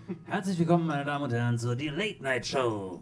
Herzlich willkommen, meine Damen und Herren, zur Die Late Night Show.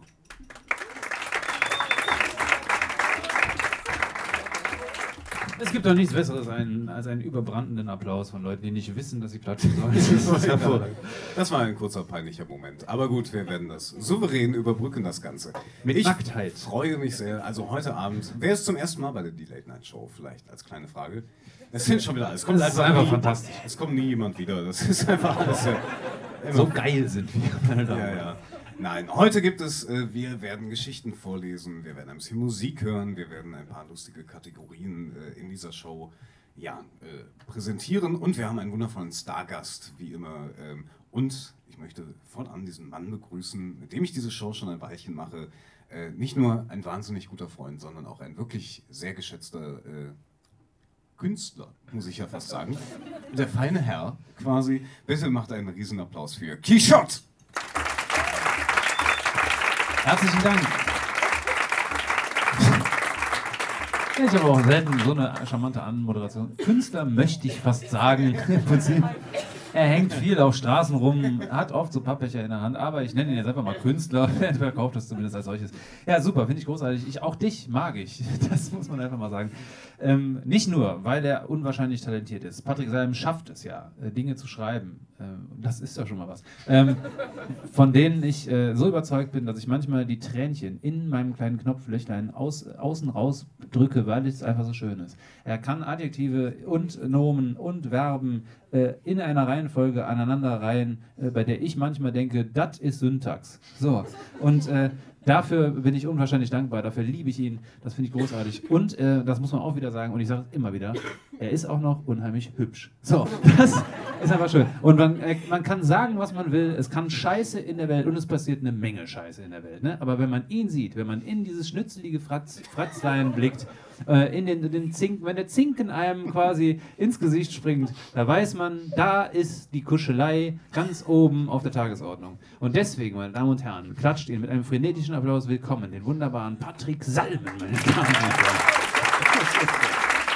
Es gibt doch nichts Besseres als einen überbrandenden Applaus von Leuten, die nicht wissen, dass sie klatschen sollen. Das war hervorragend. Das war ein kurzer peinlicher Moment. Aber gut, wir werden das souverän überbrücken, das Ganze. Mit Nacktheit. Ich freue mich sehr. Also heute Abend, wer ist zum ersten Mal bei der Die Late Night Show? Vielleicht als kleine Frage. Es sind schon wieder alles. Das ist einfach fantastisch. Es kommt nie jemand wieder. Das ist einfach alles. So geil sind wir, meine Damen und Herren. Ja. Nein, heute gibt es, wir werden Geschichten vorlesen, wir werden ein bisschen Musik hören, wir werden ein paar lustige Kategorien in dieser Show präsentieren und wir haben einen wundervollen Stargast, wie immer. Und ich möchte fortan diesen Mann begrüßen, mit dem ich diese Show schon ein Weilchen mache. Nicht nur ein wahnsinnig guter Freund, sondern auch ein wirklich sehr geschätzter Künstler, muss ich ja fast sagen. Der feine Herr quasi. Bitte macht einen Riesenapplaus für Quichotte! Herzlichen Dank. Ich habe auch selten so eine charmante Anmoderation. Künstler möchte ich fast sagen. Im Prinzip. Er hängt viel auf Straßen rum, hat oft so Pappbecher in der Hand, aber ich nenne ihn jetzt einfach mal Künstler. Er verkauft das zumindest als solches. Ja, super, finde ich großartig. Auch dich mag ich. Das muss man einfach mal sagen. Nicht nur, weil er unwahrscheinlich talentiert ist. Patrick Salm schafft es ja, Dinge zu schreiben. Das ist doch schon mal was. Von denen ich so überzeugt bin, dass ich manchmal die Tränchen in meinem kleinen Knopflöchlein außen raus drücke, weil es einfach so schön ist. Er kann Adjektive und Nomen und Verben in einer Reihenfolge aneinanderreihen, bei der ich manchmal denke, das ist Syntax. So, und dafür bin ich unwahrscheinlich dankbar, dafür liebe ich ihn, das finde ich großartig. Und das muss man auch wieder sagen, und ich sage es immer wieder, er ist auch noch unheimlich hübsch. So, das ist einfach schön. Und man kann sagen, was man will, es kann Scheiße in der Welt und es passiert eine Menge Scheiße in der Welt. Ne? Aber wenn man ihn sieht, wenn man in dieses schnützelige Fratzlein blickt, in den Zink, wenn der Zinken einem quasi ins Gesicht springt, da weiß man, da ist die Kuschelei ganz oben auf der Tagesordnung. Und deswegen, meine Damen und Herren, klatscht ihn mit einem frenetischen Applaus willkommen, den wunderbaren Patrick Salmen, meine Damen und Herren.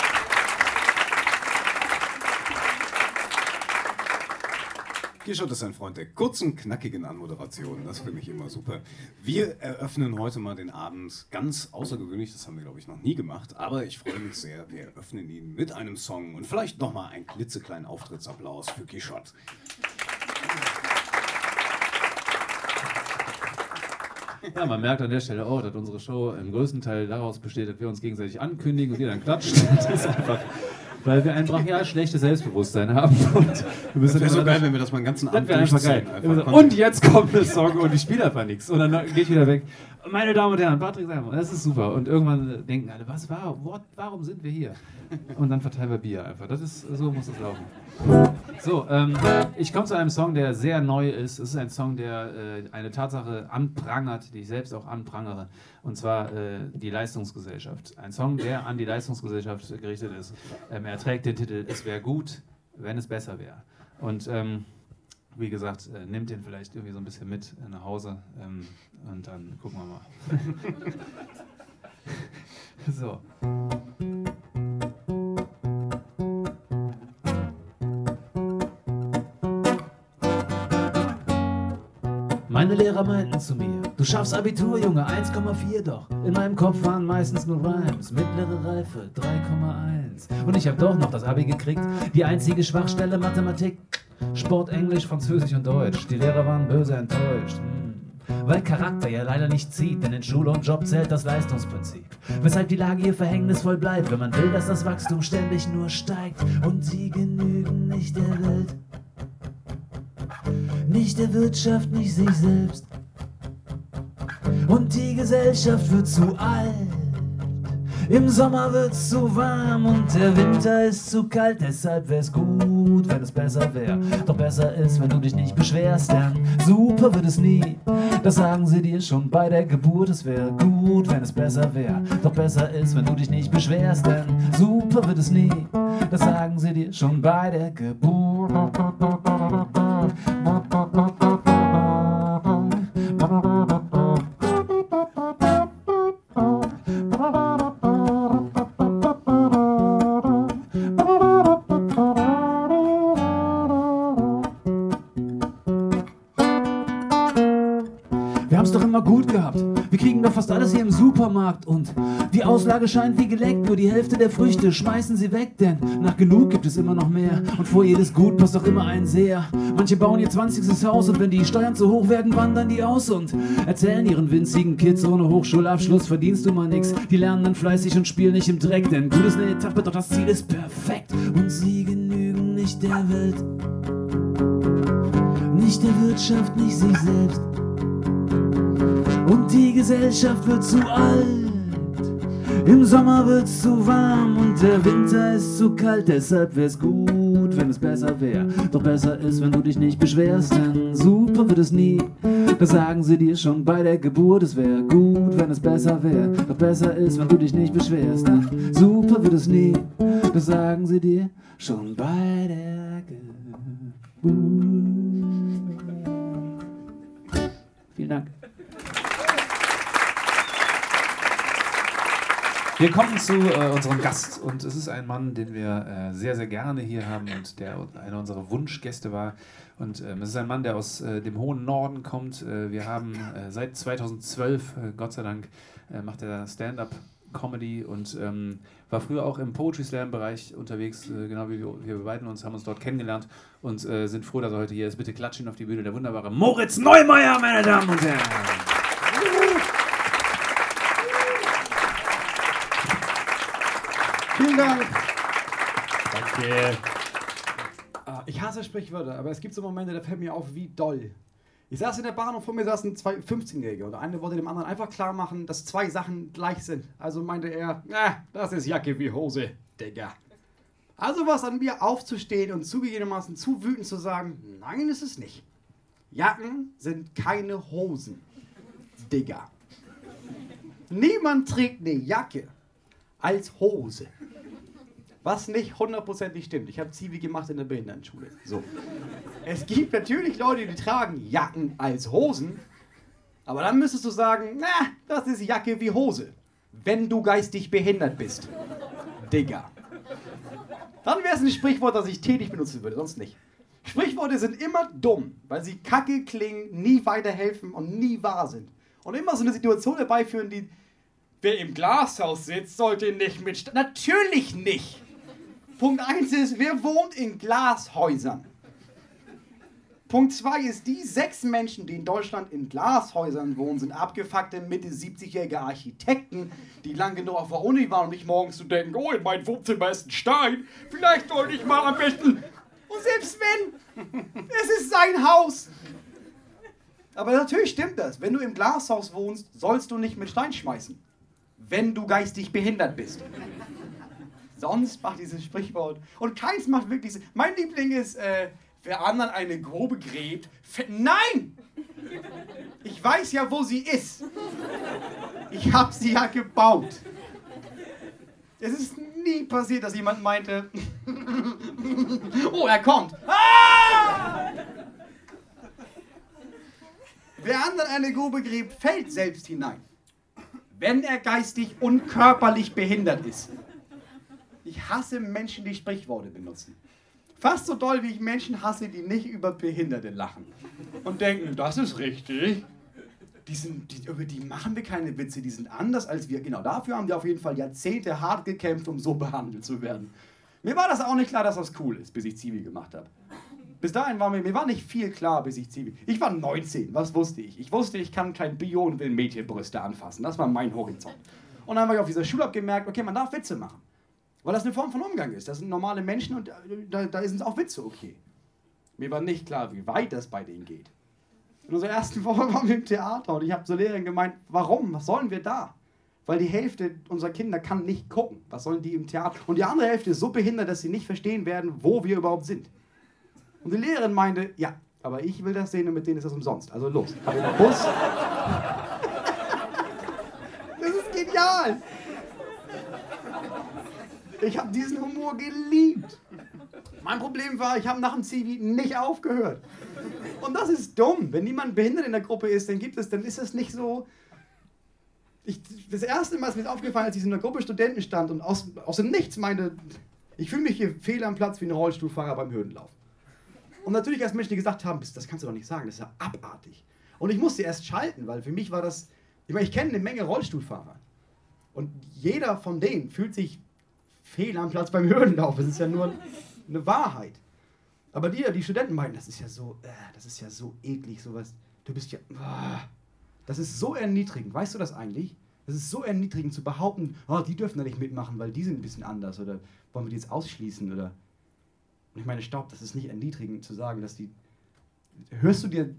Quichotte ist ein Freund der kurzen, knackigen Anmoderation. Das finde ich immer super. Wir eröffnen heute mal den Abend ganz außergewöhnlich. Das haben wir, glaube ich, noch nie gemacht. Aber ich freue mich sehr. Wir eröffnen ihn mit einem Song und vielleicht nochmal einen klitzekleinen Auftrittsapplaus für Quichotte. Ja, man merkt an der Stelle auch, dass unsere Show im größten Teil daraus besteht, dass wir uns gegenseitig ankündigen und ihr dann klatscht. Das ist einfach... Weil wir ein brachial schlechtes Selbstbewusstsein haben. Und das wäre so geil, wenn wir das mal den ganzen Abend durchziehen. Und jetzt kommt eine Song und ich spiele einfach nichts. Und dann gehe ich wieder weg. Meine Damen und Herren, Patrick Salmen, das ist super. Und irgendwann denken alle, warum sind wir hier? Und dann verteilen wir Bier einfach. So muss es laufen. So, ich komme zu einem Song, der sehr neu ist. Es ist ein Song, der eine Tatsache anprangert, die ich selbst auch anprangere. Und zwar die Leistungsgesellschaft. Ein Song, der an die Leistungsgesellschaft gerichtet ist. Er trägt den Titel "Es wäre gut, wenn es besser wäre". Und wie gesagt, nehmt den vielleicht irgendwie so ein bisschen mit nach Hause und dann gucken wir mal. So. Meine Lehrer meinten zu mir, du schaffst Abitur, Junge, 1,4 doch. In meinem Kopf waren meistens nur Rhymes, mittlere Reife 3,1. Und ich hab doch noch das Abi gekriegt, die einzige Schwachstelle Mathematik. Sport, Englisch, Französisch und Deutsch, die Lehrer waren böse enttäuscht. Weil Charakter ja leider nicht zieht, denn in Schule und Job zählt das Leistungsprinzip. Weshalb die Lage hier verhängnisvoll bleibt, wenn man will, dass das Wachstum ständig nur steigt. Und sie genügen nicht der Welt. Nicht der Wirtschaft, nicht sich selbst. Und die Gesellschaft wird zu alt. Im Sommer wird's zu warm und der Winter ist zu kalt. Deshalb wär's gut, wenn es besser wär. Doch besser ist, wenn du dich nicht beschwerst, denn super wird es nie. Das sagen sie dir schon bei der Geburt. Es wäre gut, wenn es besser wär. Doch besser ist, wenn du dich nicht beschwerst, denn super wird es nie. Das sagen sie dir schon bei der Geburt. haben's doch immer gut gehabt. Wir kriegen doch fast alles hier im Supermarkt und die Auslage scheint wie geleckt. Nur die Hälfte der Früchte schmeißen sie weg, denn nach genug gibt es immer noch mehr. Und vor jedes Gut passt doch immer ein Seher. Manche bauen ihr 20. Haus und wenn die Steuern zu hoch werden, wandern die aus und erzählen ihren winzigen Kids, ohne Hochschulabschluss verdienst du mal nix. Die lernen dann fleißig und spielen nicht im Dreck, denn gut ist eine Etappe, doch das Ziel ist perfekt. Und sie genügen nicht der Welt, nicht der Wirtschaft, nicht sich selbst. Und die Gesellschaft wird zu alt, im Sommer wird's zu warm und der Winter ist zu kalt. Deshalb wär's gut, wenn es besser wär. Doch besser ist, wenn du dich nicht beschwerst, denn super wird es nie. Das sagen sie dir schon bei der Geburt. Es wär gut, wenn es besser wär. Doch besser ist, wenn du dich nicht beschwerst, denn super wird es nie. Das sagen sie dir schon bei der Geburt. Vielen Dank. Wir kommen zu unserem Gast und es ist ein Mann, den wir sehr, sehr gerne hier haben und der einer unserer Wunschgäste war. Und es ist ein Mann, der aus dem hohen Norden kommt. Wir haben seit 2012, Gott sei Dank, macht er Stand-up-Comedy und war früher auch im Poetry Slam-Bereich unterwegs, genau wie wir beiden haben uns dort kennengelernt und sind froh, dass er heute hier ist. Bitte klatschen auf die Bühne, der wunderbare Moritz Neumeier, meine Damen und Herren. Vielen Dank. Danke. Ich hasse Sprichwörter, aber es gibt so Momente, da fällt mir auf, wie doll. Ich saß in der Bahn und vor mir saßen zwei 15-Jährige und der eine wollte dem anderen einfach klar machen, dass zwei Sachen gleich sind. Also meinte er, das ist Jacke wie Hose, Digga. Also war es an mir aufzustehen und zugegebenermaßen zu wütend zu sagen, nein, ist es nicht. Jacken sind keine Hosen, Digga. Niemand trägt eine Jacke als Hose. Was nicht hundertprozentig stimmt. Ich habe Zivi gemacht in der Behindertenschule. So. Es gibt natürlich Leute, die tragen Jacken als Hosen, aber dann müsstest du sagen, das ist Jacke wie Hose, wenn du geistig behindert bist. Digga. Dann wäre es ein Sprichwort, das ich tätig benutzen würde, sonst nicht. Sprichworte sind immer dumm, weil sie kacke klingen, nie weiterhelfen und nie wahr sind. Und immer so eine Situation herbeiführen, die wer im Glashaus sitzt, sollte nicht mit... Natürlich nicht! Punkt 1 ist, wer wohnt in Glashäusern? Punkt 2 ist, die 6 Menschen, die in Deutschland in Glashäusern wohnen, sind abgefuckte Mitte 70-jährige Architekten, die lang genug auf der Uni waren, um nicht morgens zu denken, oh, in meinem Wohnzimmer ist ein Stein, vielleicht sollte ich mal am besten... Und selbst wenn, es ist sein Haus. Aber natürlich stimmt das, wenn du im Glashaus wohnst, sollst du nicht mit Stein schmeißen. Wenn du geistig behindert bist. Sonst macht dieses Sprichwort. Und keins macht wirklich Sinn. Mein Liebling ist, wer anderen eine Grube gräbt. Nein! Ich weiß ja, wo sie ist. Ich hab sie ja gebaut. Es ist nie passiert, dass jemand meinte, oh, er kommt. Ah! Wer anderen eine Grube gräbt, fällt selbst hinein. Wenn er geistig und körperlich behindert ist. Ich hasse Menschen, die Sprichworte benutzen. Fast so doll, wie ich Menschen hasse, die nicht über Behinderte lachen. Und denken, das ist richtig. Über die machen wir keine Witze, die sind anders als wir. Genau dafür haben die auf jeden Fall Jahrzehnte hart gekämpft, um so behandelt zu werden. Mir war das auch nicht klar, dass das cool ist, bis ich Zivi gemacht habe. Bis dahin war mir war nicht viel klar, bis ich Zivi... Ich war 19, was wusste ich? Ich wusste, ich kann kein Bio und will Mädchenbrüste anfassen. Das war mein Horizont. Und dann habe ich auf dieser Schule gemerkt, okay, man darf Witze machen. Weil das eine Form von Umgang ist. Das sind normale Menschen und da sind auch Witze okay. Mir war nicht klar, wie weit das bei denen geht. In unserer ersten Woche waren wir im Theater und ich habe zur Lehrerin gemeint, warum? Was sollen wir da? Weil die Hälfte unserer Kinder kann nicht gucken. Was sollen die im Theater? Und die andere Hälfte ist so behindert, dass sie nicht verstehen werden, wo wir überhaupt sind. Und die Lehrerin meinte, ja, aber ich will das sehen und mit denen ist das umsonst. Also los, hab ich einen Bus. Das ist genial. Ich habe diesen Humor geliebt. Mein Problem war, ich habe nach dem Zivi nicht aufgehört. Und das ist dumm. Wenn niemand behindert in der Gruppe ist, dann ist es nicht so... Das erste Mal ist mir aufgefallen, als ich in einer Gruppe Studenten stand und aus dem Nichts meinte, ich fühle mich hier fehl am Platz wie ein Rollstuhlfahrer beim Hürdenlauf. Und natürlich erst Menschen, die gesagt haben, das kannst du doch nicht sagen, das ist ja abartig. Und ich musste erst schalten, weil für mich war das, ich meine, ich kenne eine Menge Rollstuhlfahrer. Und jeder von denen fühlt sich fehl am Platz beim Hürdenlauf. Das ist ja nur eine Wahrheit. Aber die Studenten meinen, das ist ja so eklig, sowas. Du bist ja, das ist so erniedrigend. Weißt du das eigentlich? Das ist so erniedrigend zu behaupten, oh, die dürfen da nicht mitmachen, weil die sind ein bisschen anders. Oder wollen wir die jetzt ausschließen? Oder und ich meine, stopp, das ist nicht erniedrigend zu sagen, dass die... Hörst du dir...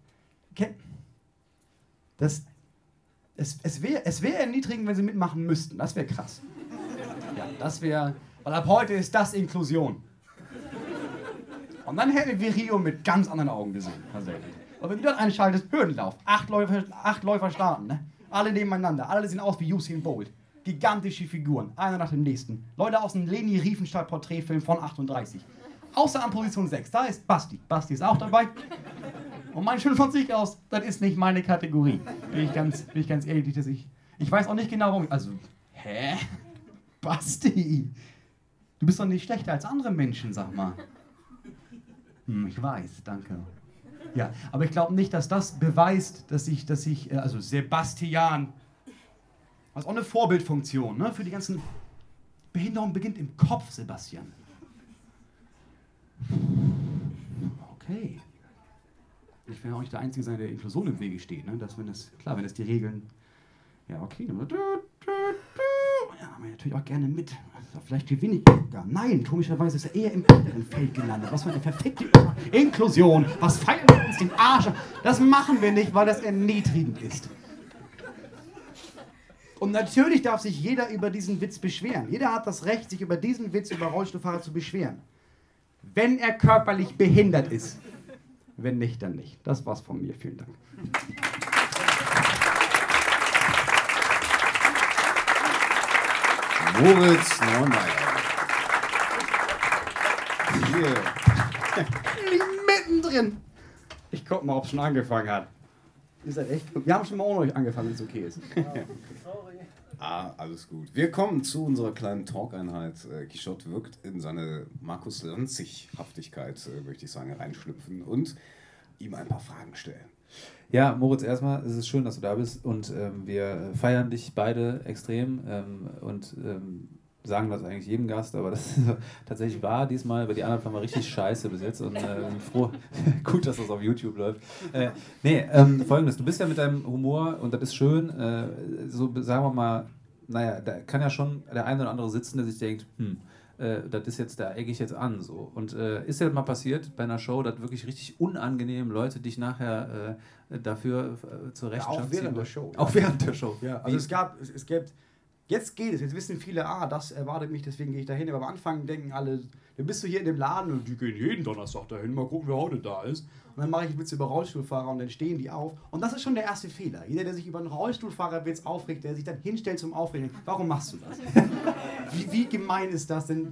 Es wäre erniedrigend, wenn sie mitmachen müssten. Das wäre krass. Ja, das wäre... Weil ab heute ist das Inklusion. Und dann hätten wir Rio mit ganz anderen Augen gesehen. Tatsächlich. Aber wenn du dort einschaltest, Hürdenlauf. 8 Läufer starten, ne? Alle nebeneinander. Alle sehen aus wie Usain Bolt. Gigantische Figuren. Einer nach dem nächsten. Leute aus dem Leni Riefenstahl Porträtfilm von 38. Außer an Position 6. Da ist Basti. Basti ist auch dabei. Und mein Schild von sich aus, das ist nicht meine Kategorie. Bin ich ganz ehrlich, dass ich weiß auch nicht genau, warum. Also, hä? Basti, du bist doch nicht schlechter als andere Menschen, sag mal. Ich weiß, danke. Ja, aber ich glaube nicht, dass das beweist, dass ich, also Sebastian, das ist auch eine Vorbildfunktion, ne? Für die ganzen Behinderung beginnt im Kopf, Sebastian. Okay. Ich will ja auch nicht der Einzige sein, der Inklusion im Wege steht, ne? Wenn das die Regeln, ja okay, ja, aber natürlich auch gerne mit. Also vielleicht gewinne ich gar. Nein, komischerweise ist er eher im anderen Feld gelandet. Was für eine verfickte Inklusion. Was feiern wir uns den Arsch? Das machen wir nicht, weil das erniedrigend ist. Und natürlich darf sich jeder über diesen Witz beschweren. Jeder hat das Recht, sich über diesen Witz über Rollstuhlfahrer zu beschweren. Wenn er körperlich behindert ist. Wenn nicht, dann nicht. Das war's von mir. Vielen Dank. Moritz Neumeier. Hier. Mittendrin. Ich guck mal, ob es schon angefangen hat. Ihr seid echt gut. Wir haben schon mal ohne euch angefangen, wenn es okay ist. Alles gut. Wir kommen zu unserer kleinen Talk-Einheit. Quichotte wirkt in seine Markus Lanzig-Haftigkeit, möchte ich sagen, reinschlüpfen und ihm ein paar Fragen stellen. Ja, Moritz, erstmal, es ist schön, dass du da bist und wir feiern dich beide extrem und sagen das eigentlich jedem Gast, aber das ist tatsächlich wahr diesmal, weil die anderen waren richtig scheiße bis jetzt und froh, gut, dass das auf YouTube läuft. Folgendes, du bist ja mit deinem Humor und das ist schön, so sagen wir mal, naja, da kann ja schon der eine oder andere sitzen, der sich denkt, das ist jetzt, da ecke ich jetzt an. So. Und ist ja mal passiert bei einer Show, dass wirklich richtig unangenehm Leute dich nachher dafür zur Rechenschaft ziehen? Auch während der Show. Auch während der Show. Ja, also es gibt, jetzt geht es, jetzt wissen viele, das erwartet mich, deswegen gehe ich da hin. Aber am Anfang denken alle, dann bist du hier in dem Laden und die gehen jeden Donnerstag dahin, mal gucken, wer heute da ist. Und dann mache ich Witze über Rollstuhlfahrer und dann stehen die auf. Und das ist schon der erste Fehler. Jeder, der sich über einen Rollstuhlfahrerwitz aufregt, der sich dann hinstellt zum Aufregen, warum machst du das? Wie gemein ist das denn?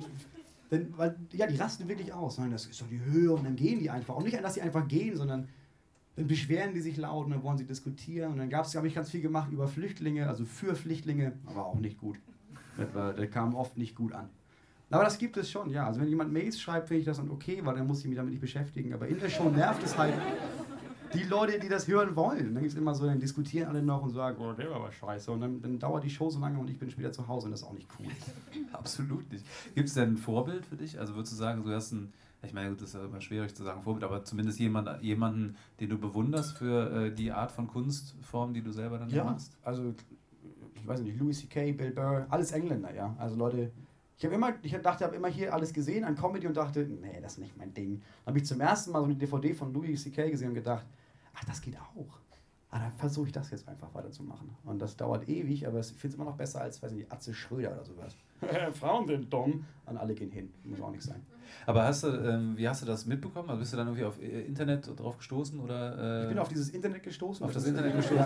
Weil, ja, die rasten wirklich aus. Nein, das ist doch die Höhe und dann gehen die einfach. Und nicht, dass sie einfach gehen, sondern dann beschweren die sich laut und dann wollen sie diskutieren. Und dann habe ich ganz viel gemacht über Flüchtlinge, also für Flüchtlinge, aber auch nicht gut. Das kam oft nicht gut an. Aber das gibt es schon, ja. Also wenn jemand Mails schreibt, finde ich das dann okay, weil dann muss ich mich damit nicht beschäftigen. Aber in der Show nervt es halt die Leute, die das hören wollen. Dann gibt es immer so, dann diskutieren alle noch und sagen, oh, der war aber scheiße. Und dann dauert die Show so lange und ich bin schon wieder zu Hause und das ist auch nicht cool. Absolut nicht. Gibt es denn ein Vorbild für dich? Also würdest du sagen, du hast ich meine, das ist ja immer schwierig zu sagen Vorbild, aber zumindest jemanden, den du bewunderst für die Art von Kunstform, die du selber dann machst? Also ich weiß nicht, Louis C.K., Bill Burr, alles Engländer, ja. Also Leute, ich habe immer hier alles gesehen an Comedy und dachte, nee, das ist nicht mein Ding. Dann habe ich zum ersten Mal so eine DVD von Louis C.K. gesehen und gedacht, ach, das geht auch. Dann versuche ich das jetzt einfach weiterzumachen. Und das dauert ewig, aber ich finde es immer noch besser als, weiß nicht, Atze Schröder oder sowas. Frauen sind dumm. Und alle gehen hin. Muss auch nicht sein. Aber wie hast du das mitbekommen? Also bist du dann irgendwie auf Internet drauf gestoßen? Oder, Ich bin auf dieses Internet gestoßen. Auf das Internet gestoßen?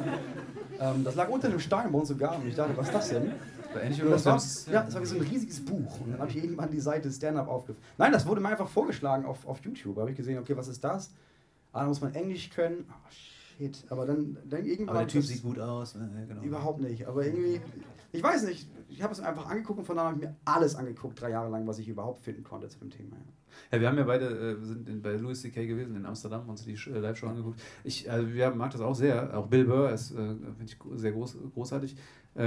Das lag unter einem Stein bei uns sogar und ich dachte, was ist das denn? Das war wie so ein riesiges Buch. Und dann habe ich irgendwann die Seite Stand-Up aufgerufen. Nein, das wurde mir einfach vorgeschlagen auf YouTube. Da habe ich gesehen, okay, was ist das? Da muss man Englisch können. Oh, Shit. Aber dann irgendwann... Aber der Typ sieht gut aus. Genau. Überhaupt nicht. Aber irgendwie, ich weiß nicht, ich habe es einfach angeguckt und von da habe ich mir alles angeguckt, 3 Jahre lang, was ich überhaupt finden konnte zu dem Thema. Ja, wir haben ja beide, sind bei Louis C.K. gewesen in Amsterdam, haben uns die Live-Show angeguckt. Wir mag das auch sehr, auch Bill Burr ist, finde ich, sehr großartig.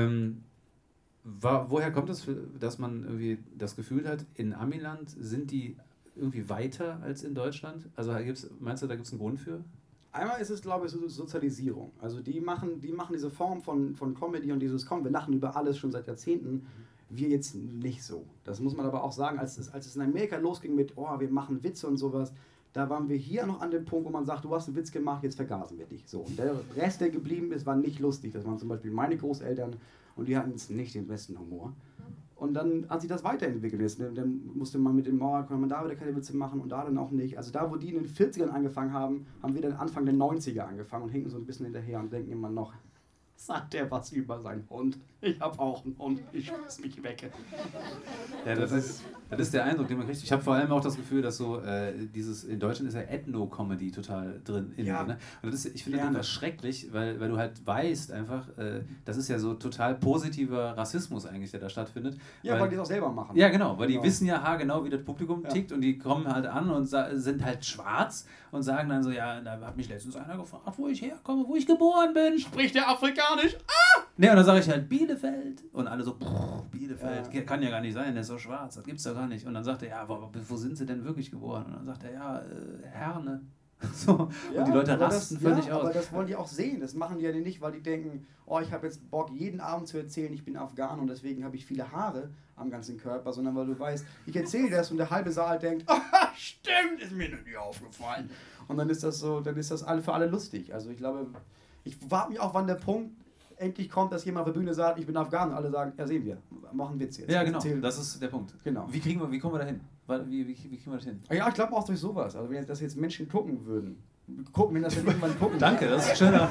Woher kommt es, dass man irgendwie das Gefühl hat, in Amiland sind die irgendwie weiter als in Deutschland? Also meinst du, da gibt es einen Grund für? Einmal ist es, glaube ich, Sozialisierung. Also die machen diese Form von Comedy und dieses wir lachen über alles schon seit Jahrzehnten. Wir jetzt nicht so. Das muss man aber auch sagen, als es in Amerika losging mit, wir machen Witze und sowas, da waren wir hier noch an dem Punkt, wo man sagt, du hast einen Witz gemacht, jetzt vergasen wir dich. So. Und der Rest, der geblieben ist, war nicht lustig. Das waren zum Beispiel meine Großeltern und die hatten jetzt nicht den besten Humor. Und dann hat sich das weiterentwickelt. Dann musste man mit dem kann man da wieder keine Witze machen und da dann auch nicht. Also da, wo die in den 40ern angefangen haben, haben wir dann Anfang der 90er angefangen und hinken so ein bisschen hinterher und denken immer noch, sagt der was über seinen Hund? Ich habe auch einen Hund, ich schmeiß mich weg. Ja, das ist der Eindruck, den man kriegt. Ich habe vor allem auch das Gefühl, dass so in Deutschland ist ja Ethno-Comedy total drin. Ja. Ne? Und ich finde das einfach schrecklich, weil du halt weißt einfach, das ist ja so total positiver Rassismus eigentlich, der da stattfindet. Ja, weil die es auch selber machen. Ja, genau, weil die wissen ja genau, wie das Publikum tickt und die kommen halt an und sind halt schwarz und sagen dann so, ja, da hat mich letztens einer gefragt, wo ich herkomme, wo ich geboren bin. Spricht der Afrikanisch? Ne, und dann sage ich halt Bielefeld und alle so, Bielefeld, kann ja gar nicht sein, der ist so schwarz, das gibt's doch gar nicht. Und dann sagt er, ja, wo sind sie denn wirklich geboren? Und dann sagt er, ja, Herne. So. Ja, und die Leute rasten völlig aus. Aber das wollen die auch sehen, das machen die ja nicht, weil die denken, ich habe jetzt Bock, jeden Abend zu erzählen, ich bin Afghan und deswegen habe ich viele Haare am ganzen Körper, sondern weil du weißt, ich erzähle das und der halbe Saal denkt, stimmt, ist mir nicht aufgefallen. Und dann ist das für alle lustig. Also ich glaube, ich warte mich auch, wann der Punkt endlich kommt, dass jemand auf der Bühne sagt, ich bin Afghan und alle sagen, ja, sehen wir, machen Witz jetzt. Ja, genau, das ist der Punkt. Genau. Wie kommen wir da hin? Wie kriegen wir das hin? Ja, ich glaube auch durch sowas. Also wenn das jetzt Menschen gucken würden. Wenn das irgendwann gucken. Danke, das ist schöner.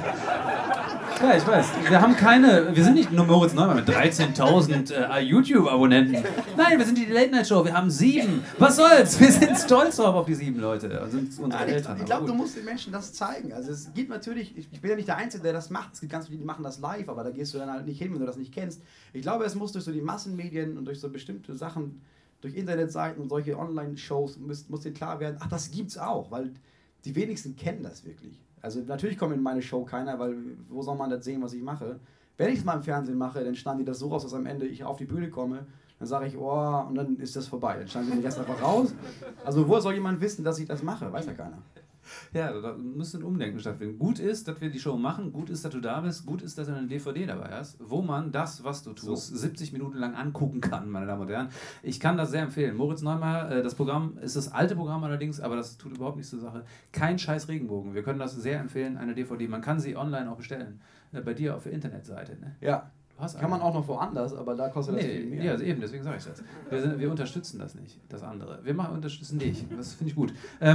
Ja, ich weiß. Wir sind nicht nur Moritz Neumann mit 13.000 YouTube-Abonnenten. Nein, wir sind die Late Night Show, wir haben 7. Was soll's? Wir sind stolz drauf auf die 7 Leute. Und sind unsere Eltern. Ich glaube, du musst den Menschen das zeigen. Also es gibt natürlich, ich bin ja nicht der Einzige, der das macht. Es gibt ganz viele, die machen das live, aber da gehst du dann halt nicht hin, wenn du das nicht kennst. Ich glaube, es muss durch so die Massenmedien und durch so bestimmte Sachen, durch Internetseiten und solche Online-Shows muss dir klar werden, das gibt's auch, weil die wenigsten kennen das wirklich. Also natürlich kommt in meine Show keiner, weil wo soll man das sehen, was ich mache? Wenn ich es mal im Fernsehen mache, dann schneiden die das so raus, dass am Ende ich auf die Bühne komme, dann sage ich, und dann ist das vorbei. Dann schneiden sie den Rest einfach raus. Also woher soll jemand wissen, dass ich das mache? Weiß ja keiner. Ja, da müsste ein Umdenken stattfinden. Gut ist, dass wir die Show machen, gut ist, dass du da bist, gut ist, dass du eine DVD dabei hast, wo man das, was du tust, 70 Minuten lang angucken kann, meine Damen und Herren. Ich kann das sehr empfehlen. Moritz Neumeier, das Programm ist das alte Programm allerdings, aber das tut überhaupt nichts zur Sache. Kein scheiß Regenbogen. Wir können das sehr empfehlen, eine DVD. Man kann sie online auch bestellen. Bei dir auf der Internetseite. Ne? Ja. Kann man auch noch woanders, aber da kostet das viel mehr. Ja, also eben, deswegen sage ich das. Wir unterstützen das nicht, das andere. Wir unterstützen dich. Das finde ich gut.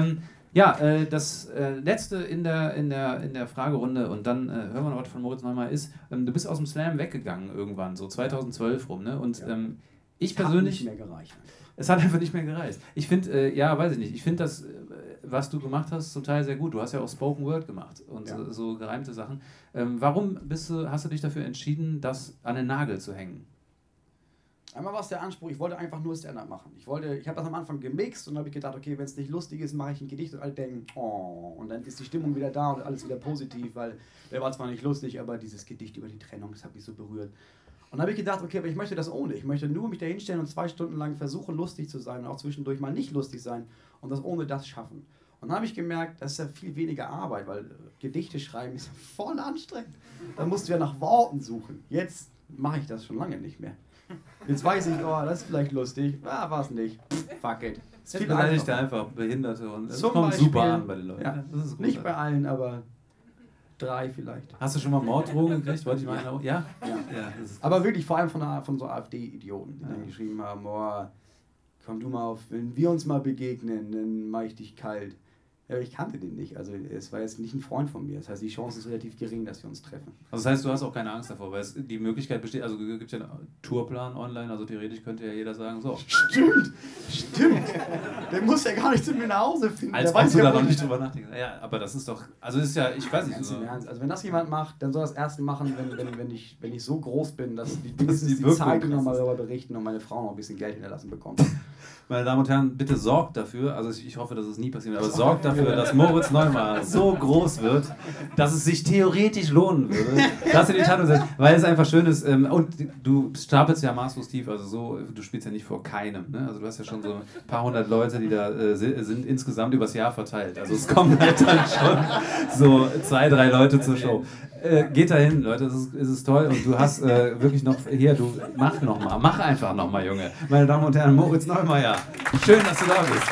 Das letzte in der Fragerunde und dann hören wir noch was von Moritz Neumeier ist, du bist aus dem Slam weggegangen irgendwann, so 2012 rum, ne? Und ich persönlich... Hat nicht mehr gereicht. Es hat einfach nicht mehr gereicht. Ich finde, weiß ich nicht, ich finde das, was du gemacht hast, zum Teil sehr gut. Du hast ja auch Spoken Word gemacht und so gereimte Sachen. Warum hast du dich dafür entschieden, das an den Nagel zu hängen? Einmal war es der Anspruch, ich wollte einfach nur Stand-up machen. Ich habe das am Anfang gemixt und habe ich gedacht, okay, wenn es nicht lustig ist, mache ich ein Gedicht und alle denken, und dann ist die Stimmung wieder da und alles wieder positiv, weil der war zwar nicht lustig, aber dieses Gedicht über die Trennung, das hat mich so berührt. Und dann habe ich gedacht, okay, aber ich möchte das ohne. Ich möchte nur mich da hinstellen und 2 Stunden lang versuchen, lustig zu sein und auch zwischendurch mal nicht lustig sein und das ohne das schaffen. Und dann habe ich gemerkt, das ist ja viel weniger Arbeit, weil Gedichte schreiben ist ja voll anstrengend. Da musst du ja nach Worten suchen. Jetzt mache ich das schon lange nicht mehr. Jetzt weiß ich, das ist vielleicht lustig. War es nicht. Fuck it. Ist viel einfach Behinderte und es kommt Beispiel, super an bei den Leuten. Ja, das ist nicht bei allen, aber 3 vielleicht. Hast du schon mal Morddrohungen gekriegt? Wollte ich mal ja? Aber wirklich vor allem von so AfD-Idioten, die dann geschrieben haben, komm du mal auf, wenn wir uns mal begegnen, dann mach ich dich kalt. Ja, ich kannte den nicht. Also es war jetzt nicht ein Freund von mir. Das heißt, die Chance ist relativ gering, dass wir uns treffen. Also das heißt, du hast auch keine Angst davor, weil die Möglichkeit besteht, also gibt es ja einen Tourplan online, also theoretisch könnte ja jeder sagen, so. Stimmt. Der muss ja gar nicht zu mir nach Hause finden. Als ob du da noch nicht drüber nachdenkst. Ja, aber das ist doch, also das ist ja, ich weiß nicht. So. Also wenn das jemand macht, dann soll das erst machen, wenn ich so groß bin, dass die Wirkung Zeitung nochmal darüber berichten und meine Frau noch ein bisschen Geld hinterlassen bekommt. Meine Damen und Herren, bitte sorgt dafür, also ich hoffe, dass es nie passiert, aber sorgt dafür, dass Moritz Neumar so groß wird, dass es sich theoretisch lohnen würde, dass er die Tattoo setzt, weil es einfach schön ist. Und du stapelst ja maßlos tief, also so, du spielst ja nicht vor keinem. Ne? Also du hast ja schon so ein paar hundert Leute, die da sind insgesamt übers Jahr verteilt. Also es kommen halt dann schon so 2, 3 Leute zur Show. Geht dahin, Leute, es ist toll und du hast wirklich noch, hier, du mach einfach nochmal, Junge. Meine Damen und Herren, Moritz Neumeier, schön, dass du da bist.